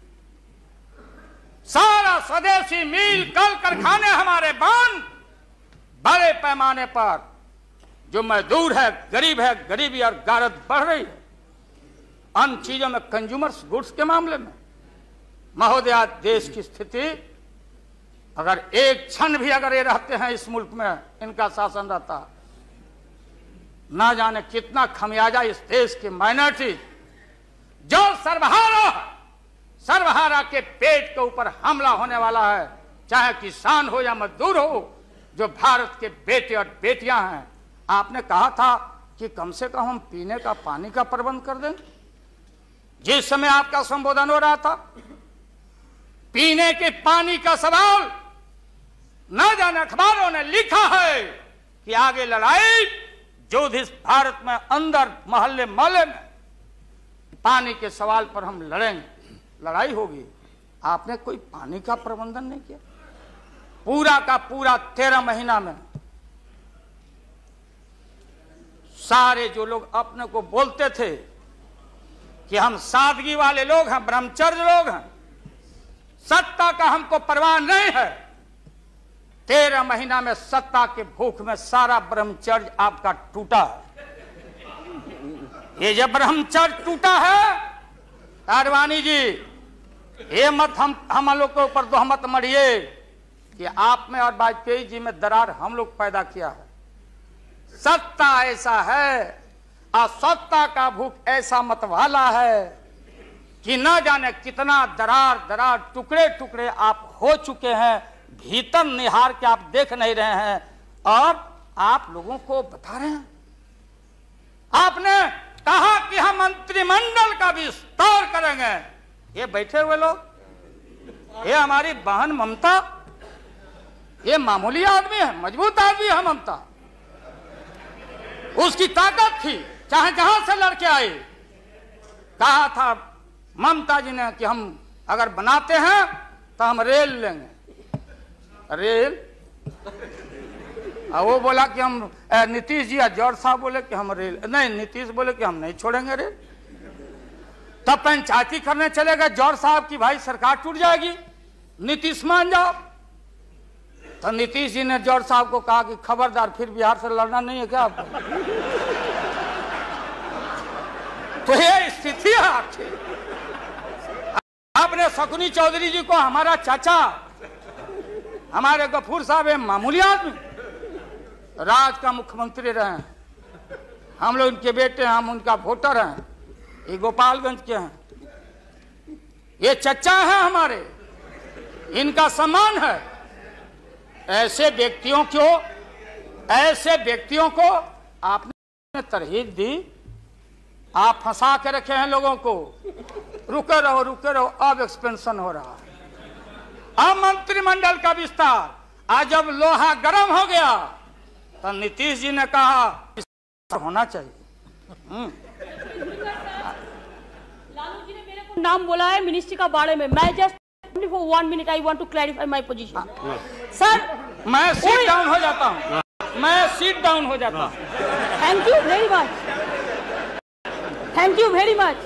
सारा स्वदेशी मिल, कल कारखाने हमारे बंद, बड़े पैमाने पर जो मजदूर है, गरीब है, गरीबी और गारत बढ़ रही है। अन्य चीजों में, कंज्यूमर्स गुड्स के मामले में महोदया, देश की स्थिति, अगर एक क्षण भी अगर ये रहते हैं इस मुल्क में, इनका शासन रहता, ना जाने कितना खमियाजा इस देश की माइनॉरिटी जो सर्वहारा सर्वहारा के पेट के ऊपर हमला होने वाला है, चाहे किसान हो या मजदूर हो, जो भारत के बेटे और बेटियां हैं। आपने कहा था कि कम से कम हम पीने का पानी का प्रबंध कर दें। जिस समय आपका संबोधन हो रहा था, पीने के पानी का सवाल, न जाने अखबारों ने लिखा है कि आगे लड़ाई जो इस भारत में अंदर मोहल्ले मोहल्ले में पानी के सवाल पर हम लड़ेंगे, लड़ाई होगी। आपने कोई पानी का प्रबंधन नहीं किया। पूरा का पूरा तेरह महीना में सारे जो लोग अपने को बोलते थे कि हम सादगी वाले लोग हैं, ब्रह्मचर्य लोग हैं, सत्ता का हमको परवाह नहीं है, तेरह महीना में सत्ता के भूख में सारा ब्रह्मचर्य आपका टूटा है। ये जब ब्रह्मचर्य टूटा है, आडवाणी जी, ये मत हम हम लोग के ऊपर तो मत मरिए कि आप में और वाजपेयी जी में दरार हम लोग पैदा किया है। सत्ता ऐसा है और सत्ता का भूख ऐसा मतवाला है कि न जाने कितना दरार दरार टुकड़े टुकड़े आप हो चुके हैं, भीतर निहार के आप देख नहीं रहे हैं और आप लोगों को बता रहे हैं। आपने कहा कि हम मंत्रिमंडल का विस्तार करेंगे। ये बैठे हुए लोग, ये हमारी बहन ममता, ये मामूली आदमी है, मजबूत आदमी है ममता, उसकी ताकत थी, चाहे जहां से लड़के आए। कहा था ममता जी ने कि हम अगर बनाते हैं तो हम रेल लेंगे, रेल। और वो बोला कि हम, नीतीश जी या जॉर्ज साहब बोले कि हम रेल नहीं, नीतीश बोले कि हम नहीं छोड़ेंगे रेल। तब पंचायती करने चले गए जॉर्ज साहब की भाई सरकार टूट जाएगी, नीतीश मान जाओ। तो नीतीश जी ने जॉर्ज साहब को कहा कि खबरदार, फिर बिहार से लड़ना नहीं है क्या आपको? तो ये स्थिति है आपकी। आपने शकुनी चौधरी जी को, हमारा चाचा, हमारे गफूर साहब है मामूली आदमी, राज का मुख्यमंत्री रहे हैं, हम लोग उनके बेटे हैं, हम उनका वोटर हैं, ये गोपालगंज के हैं, ये चचा हैं हमारे, इनका सम्मान है। ऐसे व्यक्तियों को ऐसे व्यक्तियों को आपने तरहीब दी, आप फंसा के रखे हैं लोगों को। रुके रहो रुके रहो, अब एक्सपेंशन हो रहा है, अब मंत्रिमंडल का विस्तार। आज जब लोहा गर्म हो गया तो नीतीश जी ने कहा होना चाहिए। लालू जी ने मेरे को नाम बोला है मिनिस्ट्री का बारे में। मैं just for one minute I want to clarify my position. Sir, मैं सीट डाउन हो जाता हूँ, मैं सीट डाउन हो जाता हूँ। Thank you very much, thank you very much.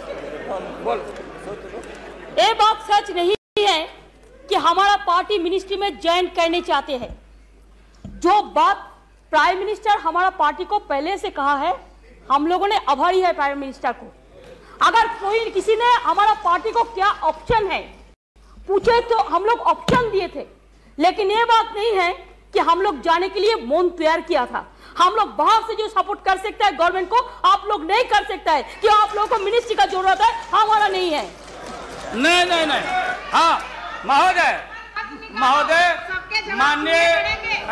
ये बात सच नहीं है कि हमारा पार्टी मिनिस्ट्री में ज्वाइन करने चाहते हैं। जो बात प्राइम मिनिस्टर हमारा पार्टी को पहले से कहा है, हम लोगों ने आभारी है प्राइम मिनिस्टर को। अगर कोई किसी ने हमारा पार्टी को क्या ऑप्शन है पूछे तो हम लोग ऑप्शन दिए थे, लेकिन ये बात नहीं है कि हम लोग जाने के लिए मन तैयार किया था। हम लोग बाहर से जो सपोर्ट कर सकता है गवर्नमेंट को, आप लोग नहीं कर सकता है कि आप लोगों को मिनिस्ट्री का जरूरत है, हमारा नहीं है। नहीं नहीं नहीं, हाँ महोदय, महोदय, माननीय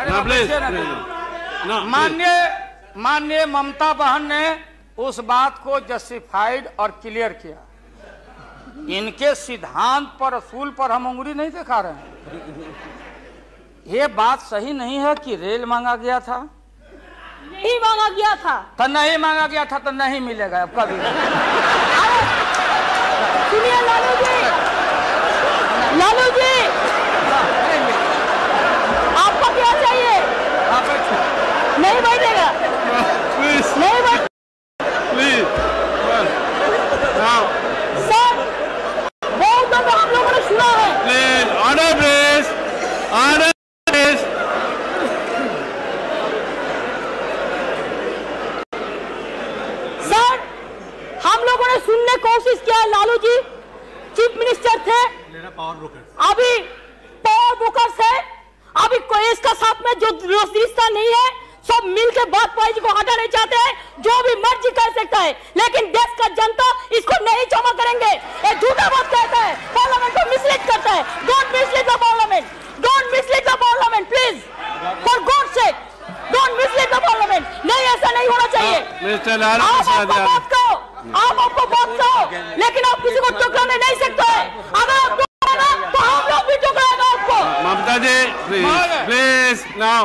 माननीय माननीय ममता बहन ने उस बात को जस्टिफाइड और क्लियर किया। इनके सिद्धांत पर, असूल पर हम उंगली नहीं दिखा रहे हैं। ये बात सही नहीं है कि रेल मांगा गया था, नहीं मांगा गया था तो नहीं मांगा गया था तो नहीं मिलेगा अब कभी। सुनिए लालू जी, लालू जी, आपको क्या चाहिए? नहीं बैठेगा, नहीं बैठ प्लीज सर, बहुत दफा हम लोगों ने सुना है। Please order, please order, please. Sir, हम लोगों ने सुनने की कोशिश किया। लालू जी चीफ मिनिस्टर थे, पावर ब्रोकर, अभी पावर ब्रोकर है, अभी कोई इसका साथ में जो रिश्ता नहीं है, सब मिलकर वाजपेयी जी को हटाना चाहते हैं। जो भी मर्जी कर सकता है, लेकिन देश का जनता इसको नहीं क्षमा करेंगे। ये झूठा बात कहता है, पार्लियामेंट को मिसलीड करता है। Don't mislead the parliament, don't mislead the parliament please, for God sake, don't mislead the parliament. नहीं, ऐसा नहीं होना चाहिए। आप आपको बात कहो, आप आपको बात कहो, लेकिन आप किसी को टुकराने नहीं सकते हैं। अगर आप टुकराना तो हम लोग भी टुकराएंगे आपको। Mamata ji please, please now,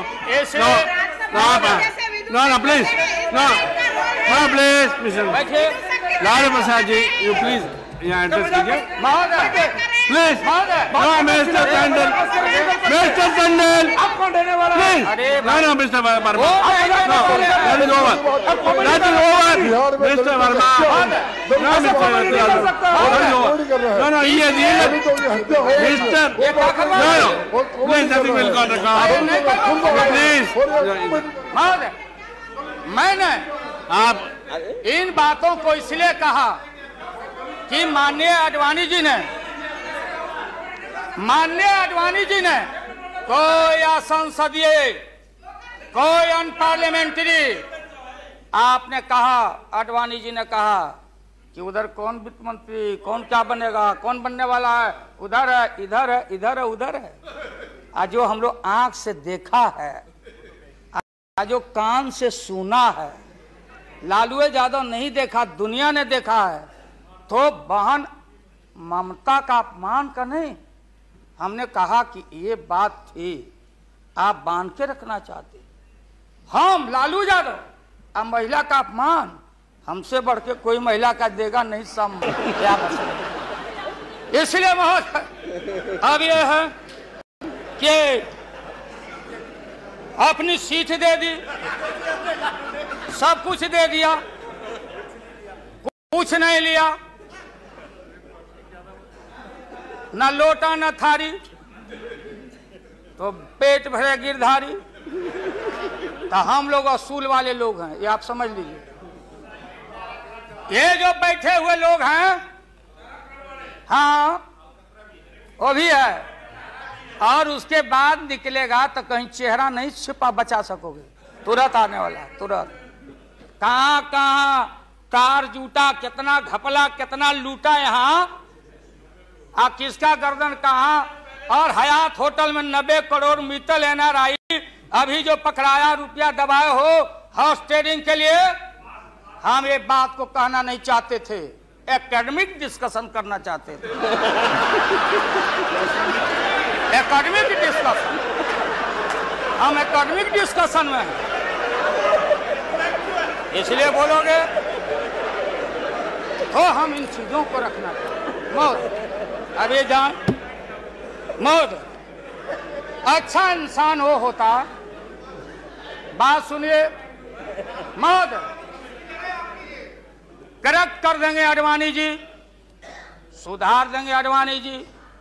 no no please, no no please, mister Lalu Prasad ji, you please यहाँ एड्रेस कीजिए। महोदय Please. No, Mister Tandon. Mister Tandon. Please. No, no, Mister Verma. No, that is over. That is over. Mister Verma. No, Mister Tandon. That is over. No, no, he has yielded. Mister. No, no. Please, nothing will go to God. Please. मैंने आप इन बातों को इसलिए कहा कि माननीय आडवाणी जी ने माननीय आडवाणी जी ने कोई असंसदीय कोई अनपार्लियामेंट्री, आपने कहा, आडवाणी जी ने कहा कि उधर कौन वित्त मंत्री, कौन क्या बनेगा, कौन बनने वाला है, उधर है, इधर है, इधर है, उधर है। आज जो हम लोग आंख से देखा है, आज जो कान से सुना है, लालू यादव नहीं देखा, दुनिया ने देखा है, तो बहन ममता का अपमान का नहीं। हमने कहा कि ये बात थी, आप बांध के रखना चाहते, हम लालू यादव, अब महिला का अपमान हमसे बढ़ के कोई महिला का देगा नहीं, सम क्या बस। इसलिए महोदय अब यह है कि अपनी सीट दे दी, सब कुछ दे दिया, कुछ नहीं लिया, न लोटा न थारी, तो पेट भरे गिरधारी। तो हम लोग असूल वाले लोग हैं, ये आप समझ लीजिए। ये जो बैठे हुए लोग हैं, हाँ वो भी है, और उसके बाद निकलेगा तो कहीं चेहरा नहीं छिपा बचा सकोगे, तुरंत आने वाला, तुरंत। कहां कहां कार जूटा, कितना घपला, कितना लूटा यहाँ, आ किसका गर्दन कहां। और हयात होटल में नब्बे करोड़ मित्तल एनआरआई अभी जो पकड़ाया, रुपया दबाए हो हाउस ट्रेडिंग के लिए। हम ये बात को कहना नहीं चाहते थे, एकेडमिक डिस्कशन करना चाहते थे, एकेडमिक डिस्कशन। हम एकेडमिक डिस्कशन में हैं, इसलिए बोलोगे तो हम इन चीजों को रखना चाहिए। मौत अभी जान मौत अच्छा इंसान वो होता, बात सुनिए, मौत करेक्ट कर देंगे आडवाणी जी, सुधार देंगे आडवाणी जी।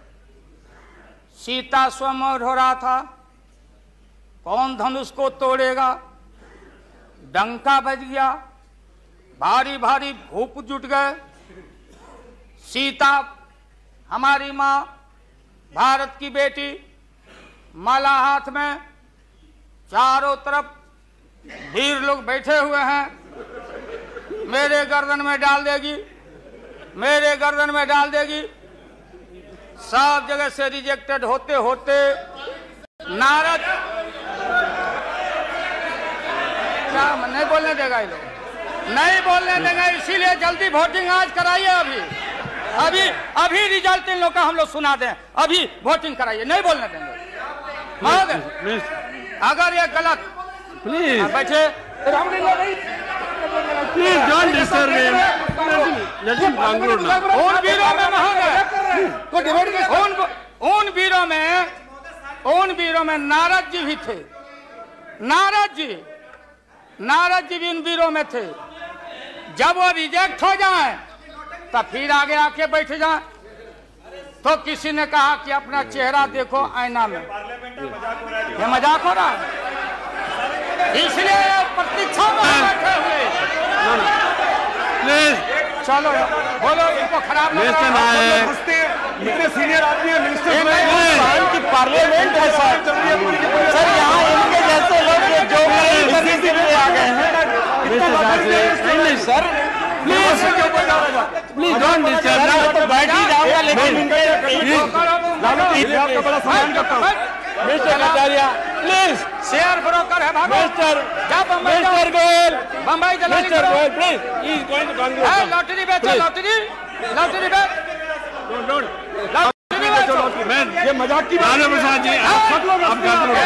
सीता स्वयंवर हो रहा था, कौन धनुष को तोड़ेगा, डंका बज गया, भारी भारी भूप जुट गए। सीता हमारी माँ, भारत की बेटी, माला हाथ में, चारों तरफ वीर लोग बैठे हुए हैं, मेरे गर्दन में डाल देगी, मेरे गर्दन में डाल देगी। सब जगह से रिजेक्टेड होते होते नारद, क्या नहीं बोलने देगा ये लोग, नहीं बोलने देगा, इसीलिए जल्दी वोटिंग आज कराइए। अभी अभी अभी रिजल्ट इन लोग का हम लोग सुना दें, अभी वोटिंग कराइए, नहीं बोलने देंगे। अगर ये गलत, प्लीज बैठे, please don't disturb him, let him conclude now. उन वीरों में महाराज, उन उन वीरों में उन वीरों में नारद जी भी थे, नारद जी नारद जी भी उन वीरों में थे। जब वो रिजेक्ट हो जाए तो फिर आगे आके बैठ जाए। तो किसी ने कहा कि अपना चेहरा देखो आईना में, ये मजाक हो रहा है, इसलिए प्रतीक्षा में बैठे हुए। प्लीज चलो बोलो, इनको खराब मिस्टर नायक, इतने सीनियर आदमी है मिनिस्टर की पार्लियामेंट है सर, सर यहाँ इनके जैसे लोग जो करने के लिए आ गए हैं। नहीं sir, please please don't disturb, तो बैठ ही जाऊंगा, लेकिन आपका बड़ा सम्मान करता हूँ। Mister Kataria please, share broker है भागो। मिस्टर जा बम्बई जाओ, मिस्टर गोयल, बम्बई चला mister Goyal please, he is going to conclude. Lottery बेचो, लॉटरी लॉटरी बेच, डोंट डोंट लॉटरी बेचो। मैं ये मजाक की लालू प्रसाद जी, आप सब लोग आप नहीं बोलने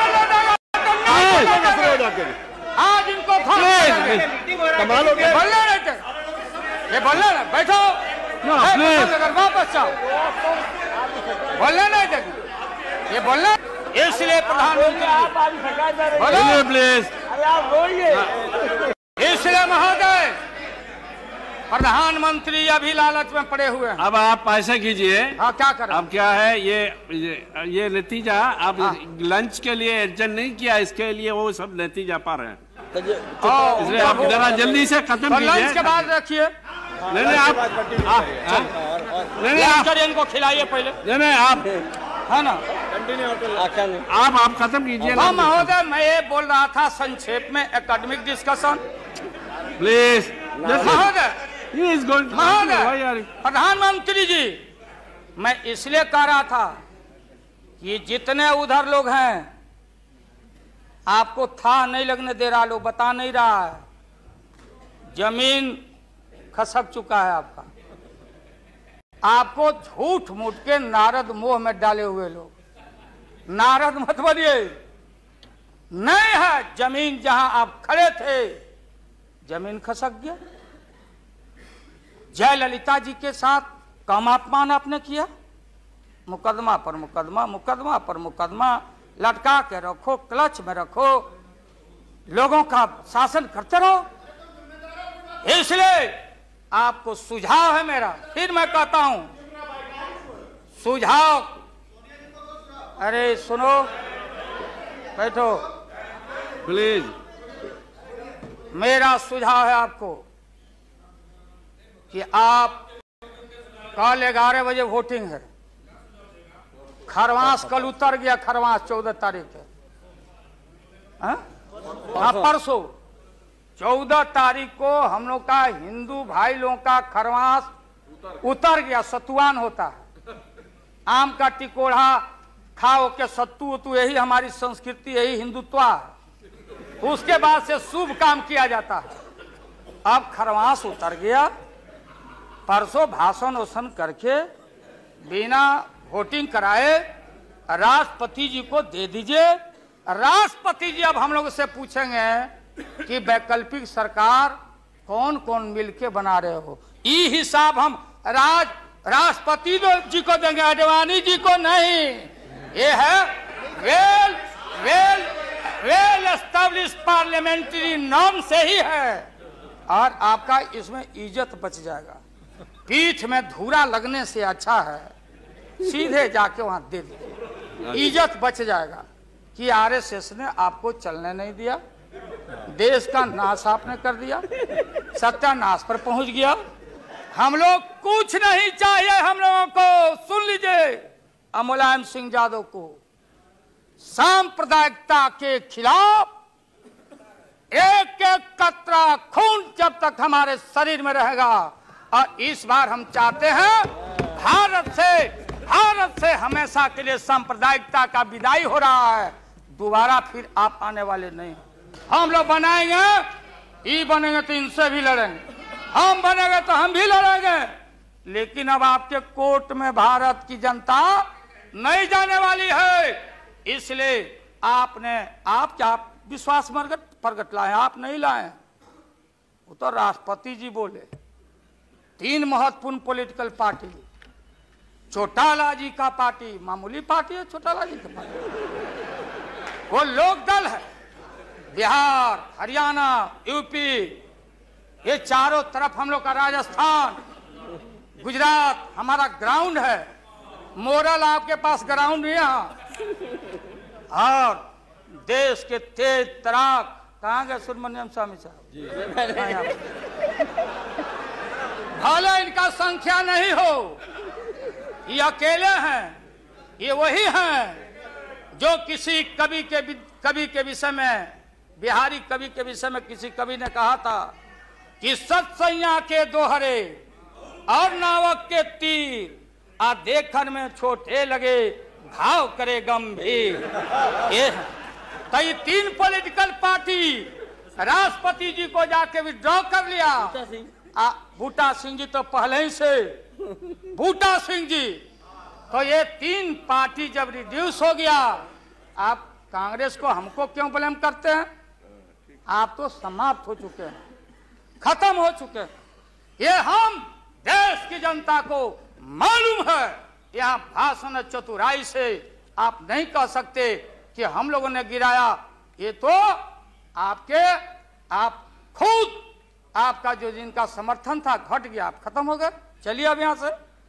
देगा, आज इनको कमाल हो गया। बोलने नहीं, ये बोलने ना, बैठो, No, please. वापस जाओ। बोलने नहीं देंगे, ये बोलना। इसलिए प्रधानमंत्री आप आज सरकार जा रही है। बोलो प्लीज। अरे आप बोलिए। इसलिए महोदय प्रधानमंत्री अभी लालच में पड़े हुए हैं। अब आप ऐसा कीजिए। हाँ, क्या करें? अब क्या है ये ये, ये नतीजा आप हाँ। लंच के लिए एडजस्ट नहीं किया, इसके लिए वो सब नतीजा पा रहे हैं, ओ, इसलिए आप जरा जल्दी से खत्म तो कीजिए। लंच के बाद रखिए। नहीं नहीं आप आप- नहीं नहीं आप लंच इनको खिलाइए पहले, नहीं नहीं आप है ना? आप आप खत्म कीजिए। हाँ महोदय, मैं ये बोल रहा था संक्षेप में एकेडमिक डिस्कशन। प्लीज महोदय He is going to- Why महोदय are you- प्रधानमंत्री जी, मैं इसलिए कह रहा था कि जितने उधर लोग हैं आपको था नहीं लगने दे रहा, लोग बता नहीं रहा है, जमीन खसक चुका है आपका। आपको झूठ मूठ के नारद मोह में डाले हुए लोग, नारद मत बनिए। नहीं है जमीन, जहां आप खड़े थे जमीन खसक गया। जयललिता जी के साथ कम अपमान आपने किया, मुकदमा पर मुकदमा, मुकदमा पर मुकदमा लटका के रखो, क्लच में रखो, लोगों का शासन करते रहो। इसलिए आपको सुझाव है मेरा, फिर मैं कहता हूं सुझाव। अरे सुनो, बैठो। प्लीज मेरा सुझाव है आपको कि आप कल ग्यारह बजे वोटिंग है, खरवास कल उतर गया, खरवास चौदह तारीख है, हाँ परसों चौदह तारीख को हम लोग का हिंदू भाई लोगों का खरवास उतर गया, सतुआन होता है, आम का टिकोड़ा खाओ के सत्तू वत्तू, यही हमारी संस्कृति, यही हिंदुत्व है। उसके बाद से शुभ काम किया जाता है। अब खरवास उतर गया, परसों भाषण वोषण करके बिना वोटिंग कराए राष्ट्रपति जी को दे दीजिए। राष्ट्रपति जी अब हम लोग से पूछेंगे कि वैकल्पिक सरकार कौन कौन मिलके बना रहे हो, ये हिसाब हम राज राष्ट्रपति जी को देंगे, आडवाणी जी को नहीं। ये है well well well establish parliamentary norm से ही है, और आपका इसमें इज्जत बच जाएगा। पीठ में धूरा लगने से अच्छा है सीधे जाके वहां दे दीजिए, इज्जत बच जाएगा। कि आरएसएस ने आपको चलने नहीं दिया, देश का नाश आपने कर दिया, सत्यानाश पर पहुंच गया। हम लोग कुछ नहीं चाहिए, हम लोगों को सुन लीजिए, मुलायम सिंह यादव को सांप्रदायिकता के खिलाफ एक एक कतरा खून जब तक हमारे शरीर में रहेगा, और इस बार हम चाहते हैं भारत से भारत से हमेशा के लिए सांप्रदायिकता का विदाई हो रहा है, दोबारा फिर आप आने वाले नहीं। हम लोग बनाएंगे, ये बनेंगे तो इनसे भी लड़ेंगे, हम बनेंगे तो हम भी लड़ेंगे, लेकिन अब आपके कोर्ट में भारत की जनता नहीं जाने वाली है। इसलिए आपने आप क्या विश्वास प्रगट लाए, आप नहीं लाए, वो तो राष्ट्रपति जी बोले। तीन महत्वपूर्ण पॉलिटिकल पार्टी, चौटाला जी का पार्टी मामूली पार्टी है, चौटाला जी का पार्टी वो लोक दल है, बिहार, हरियाणा, यूपी, ये चारों तरफ हम लोग का, राजस्थान, गुजरात हमारा ग्राउंड है। मोरल आपके पास ग्राउंड नहीं है। और देश के तेज तराक कहाँ गए सुब्रमण्यम स्वामी साहब, भले इनका संख्या नहीं हो, ये अकेले हैं, ये वही हैं जो किसी कवि के कवि के विषय में, बिहारी कवि के विषय में किसी कवि ने कहा था कि सत्सैया के दोहरे और नावक के तीर आ देखन में छोटे लगे, भाव करे गंभीर। ये तो ये तीन पॉलिटिकल पार्टी राष्ट्रपति जी को जाके विड्रॉ कर लिया। आ, बूटा सिंह जी तो पहले ही से, बूटा सिंह जी, तो ये तीन पार्टी जब रिड्यूस हो गया, आप कांग्रेस को हमको क्यों ब्लेम करते हैं? आप तो समाप्त हो चुके हैं, खत्म हो चुके हैं। ये हम देश की जनता को मालूम है यहाँ भाषण चतुराई से आप नहीं कह सकते कि हम लोगों ने गिराया। ये तो आपके आप खुद आपका जो जिनका समर्थन था घट गया, आप खत्म हो गए। चलिए अब यहाँ से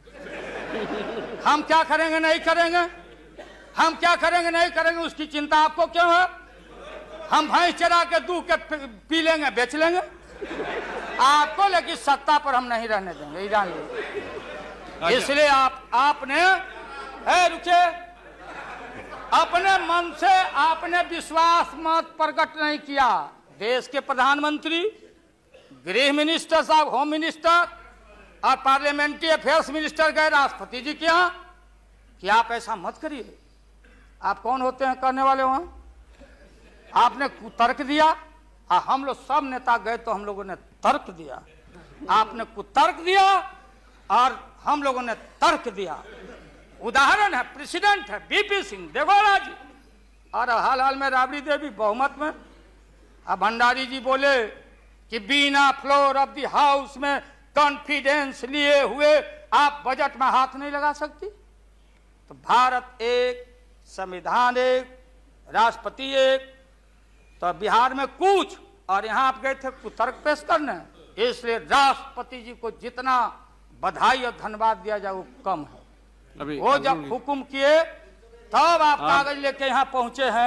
हम क्या करेंगे नहीं करेंगे, हम क्या करेंगे नहीं करेंगे उसकी चिंता आपको क्यों है? हम भैंस चरा के दूध के पी लेंगे, बेच लेंगे आपको, लेकिन सत्ता पर हम नहीं रहने देंगे ईरान। इसलिए आप आपने है रुके अपने मन से आपने विश्वास मत प्रकट नहीं किया। देश के प्रधानमंत्री, गृह मिनिस्टर साहब, होम मिनिस्टर और पार्लियामेंट्री अफेयर्स मिनिस्टर गए राष्ट्रपति जी के यहाँ कि आप ऐसा मत करिए। आप कौन होते हैं करने वाले? वहां आपने कुतर्क दिया और हम लोग सब नेता गए तो हम लोगों ने तर्क दिया। आपने कुतर्क दिया और हम लोगों ने तर्क दिया। उदाहरण है, प्रेसिडेंट है बीपी सिंह देगौड़ा जी, और हाल हाल में राबड़ी देवी बहुमत में। अब भंडारी जी बोले कि बिना फ्लोर ऑफ द हाउस में कॉन्फिडेंस लिए हुए आप बजट में हाथ नहीं लगा सकती। तो भारत एक, संविधान एक, राष्ट्रपति एक, तो बिहार में कुछ और यहाँ आप गए थे कुतर्क पेश करने। इसलिए राष्ट्रपति जी को जितना बधाई और धन्यवाद दिया जाए वो कम है। अभी वो जब हुक्म किए तब आप कागज लेके यहाँ पहुंचे हैं।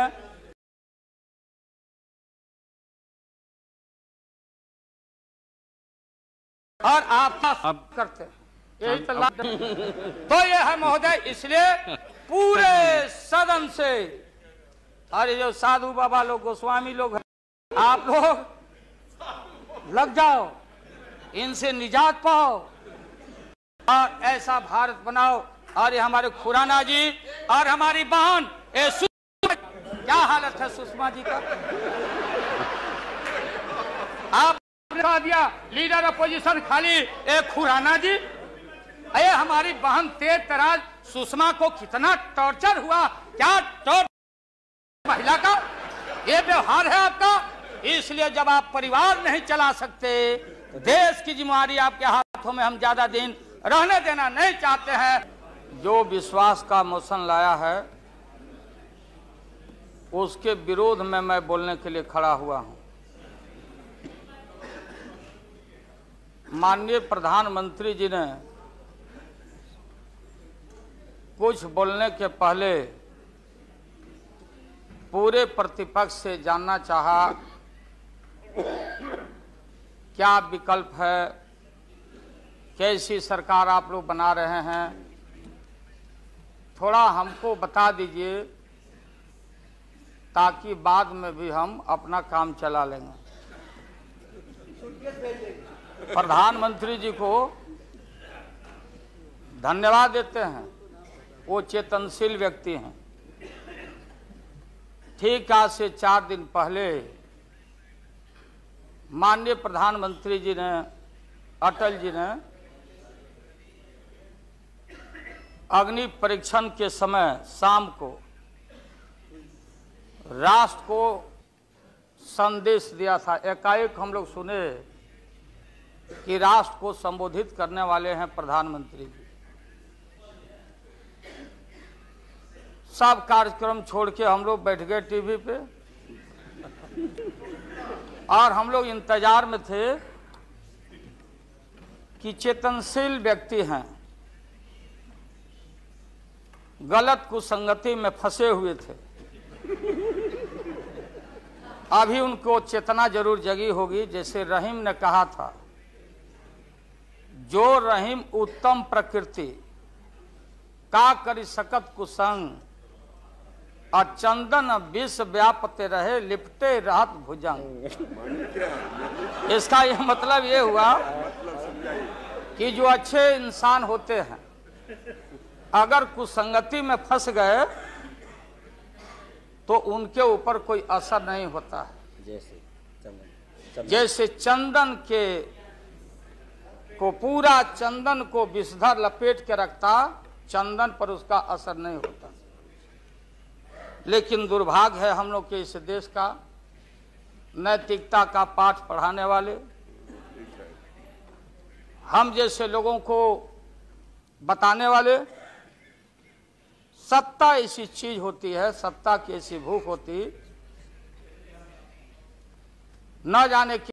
और आप अब करते हैं यही तो लाभ। तो ये है महोदय, इसलिए पूरे सदन से, अरे जो साधु बाबा लोग, गोस्वामी लोग हैं, आप लोग लग जाओ, इनसे निजात पाओ और ऐसा भारत बनाओ। और ये हमारे खुराना जी और हमारी बहन ए सुषमा, क्या हालत है सुषमा जी का? आप कह दिया लीडर अपोजिशन खाली एक खुराना जी। अरे हमारी बहन तेज तराज सुषमा को कितना टॉर्चर हुआ, क्या टॉर्चर महिला का ये व्यवहार है आपका। इसलिए जब आप परिवार नहीं चला सकते, देश की जिम्मेदारी आपके हाथों में, हम ज्यादा दिन रहने देना नहीं चाहते हैं। जो विश्वास का मोशन लाया है उसके विरोध में मैं बोलने के लिए खड़ा हुआ हूं। माननीय प्रधानमंत्री जी ने कुछ बोलने के पहले पूरे प्रतिपक्ष से जानना चाहा क्या विकल्प है, कैसी सरकार आप लोग बना रहे हैं, थोड़ा हमको बता दीजिए ताकि बाद में भी हम अपना काम चला लेंगे। प्रधानमंत्री जी को धन्यवाद देते हैं, वो चेतनशील व्यक्ति हैं। ठीक आज से चार दिन पहले माननीय प्रधानमंत्री जी ने, अटल जी ने अग्नि परीक्षण के समय शाम को राष्ट्र को संदेश दिया था। एकाएक हम लोग सुने कि राष्ट्र को संबोधित करने वाले हैं प्रधानमंत्री जी। सब कार्यक्रम छोड़ के हम लोग बैठ गए टीवी पे और हम लोग इंतजार में थे कि चेतनशील व्यक्ति हैं, गलत कुसंगति में फंसे हुए थे, अभी उनको चेतना जरूर जगी होगी। जैसे रहीम ने कहा था, जो रहीम उत्तम प्रकृति का करी सकत कुसंग, और चंदन विष व्यापते रहे लिपटे रहत भुजंग। इसका यह मतलब ये हुआ कि जो अच्छे इंसान होते हैं अगर कुसंगति में फंस गए तो उनके ऊपर कोई असर नहीं होता है। जैसे चंदन, जैसे चंदन के को पूरा चंदन को विषधर लपेट के रखता, चंदन पर उसका असर नहीं होता। लेकिन दुर्भाग्य है हम लोग के इस देश का, नैतिकता का पाठ पढ़ाने वाले हम जैसे लोगों को बताने वाले सत्ता ऐसी चीज होती है, सत्ता की ऐसी भूख होती, न जाने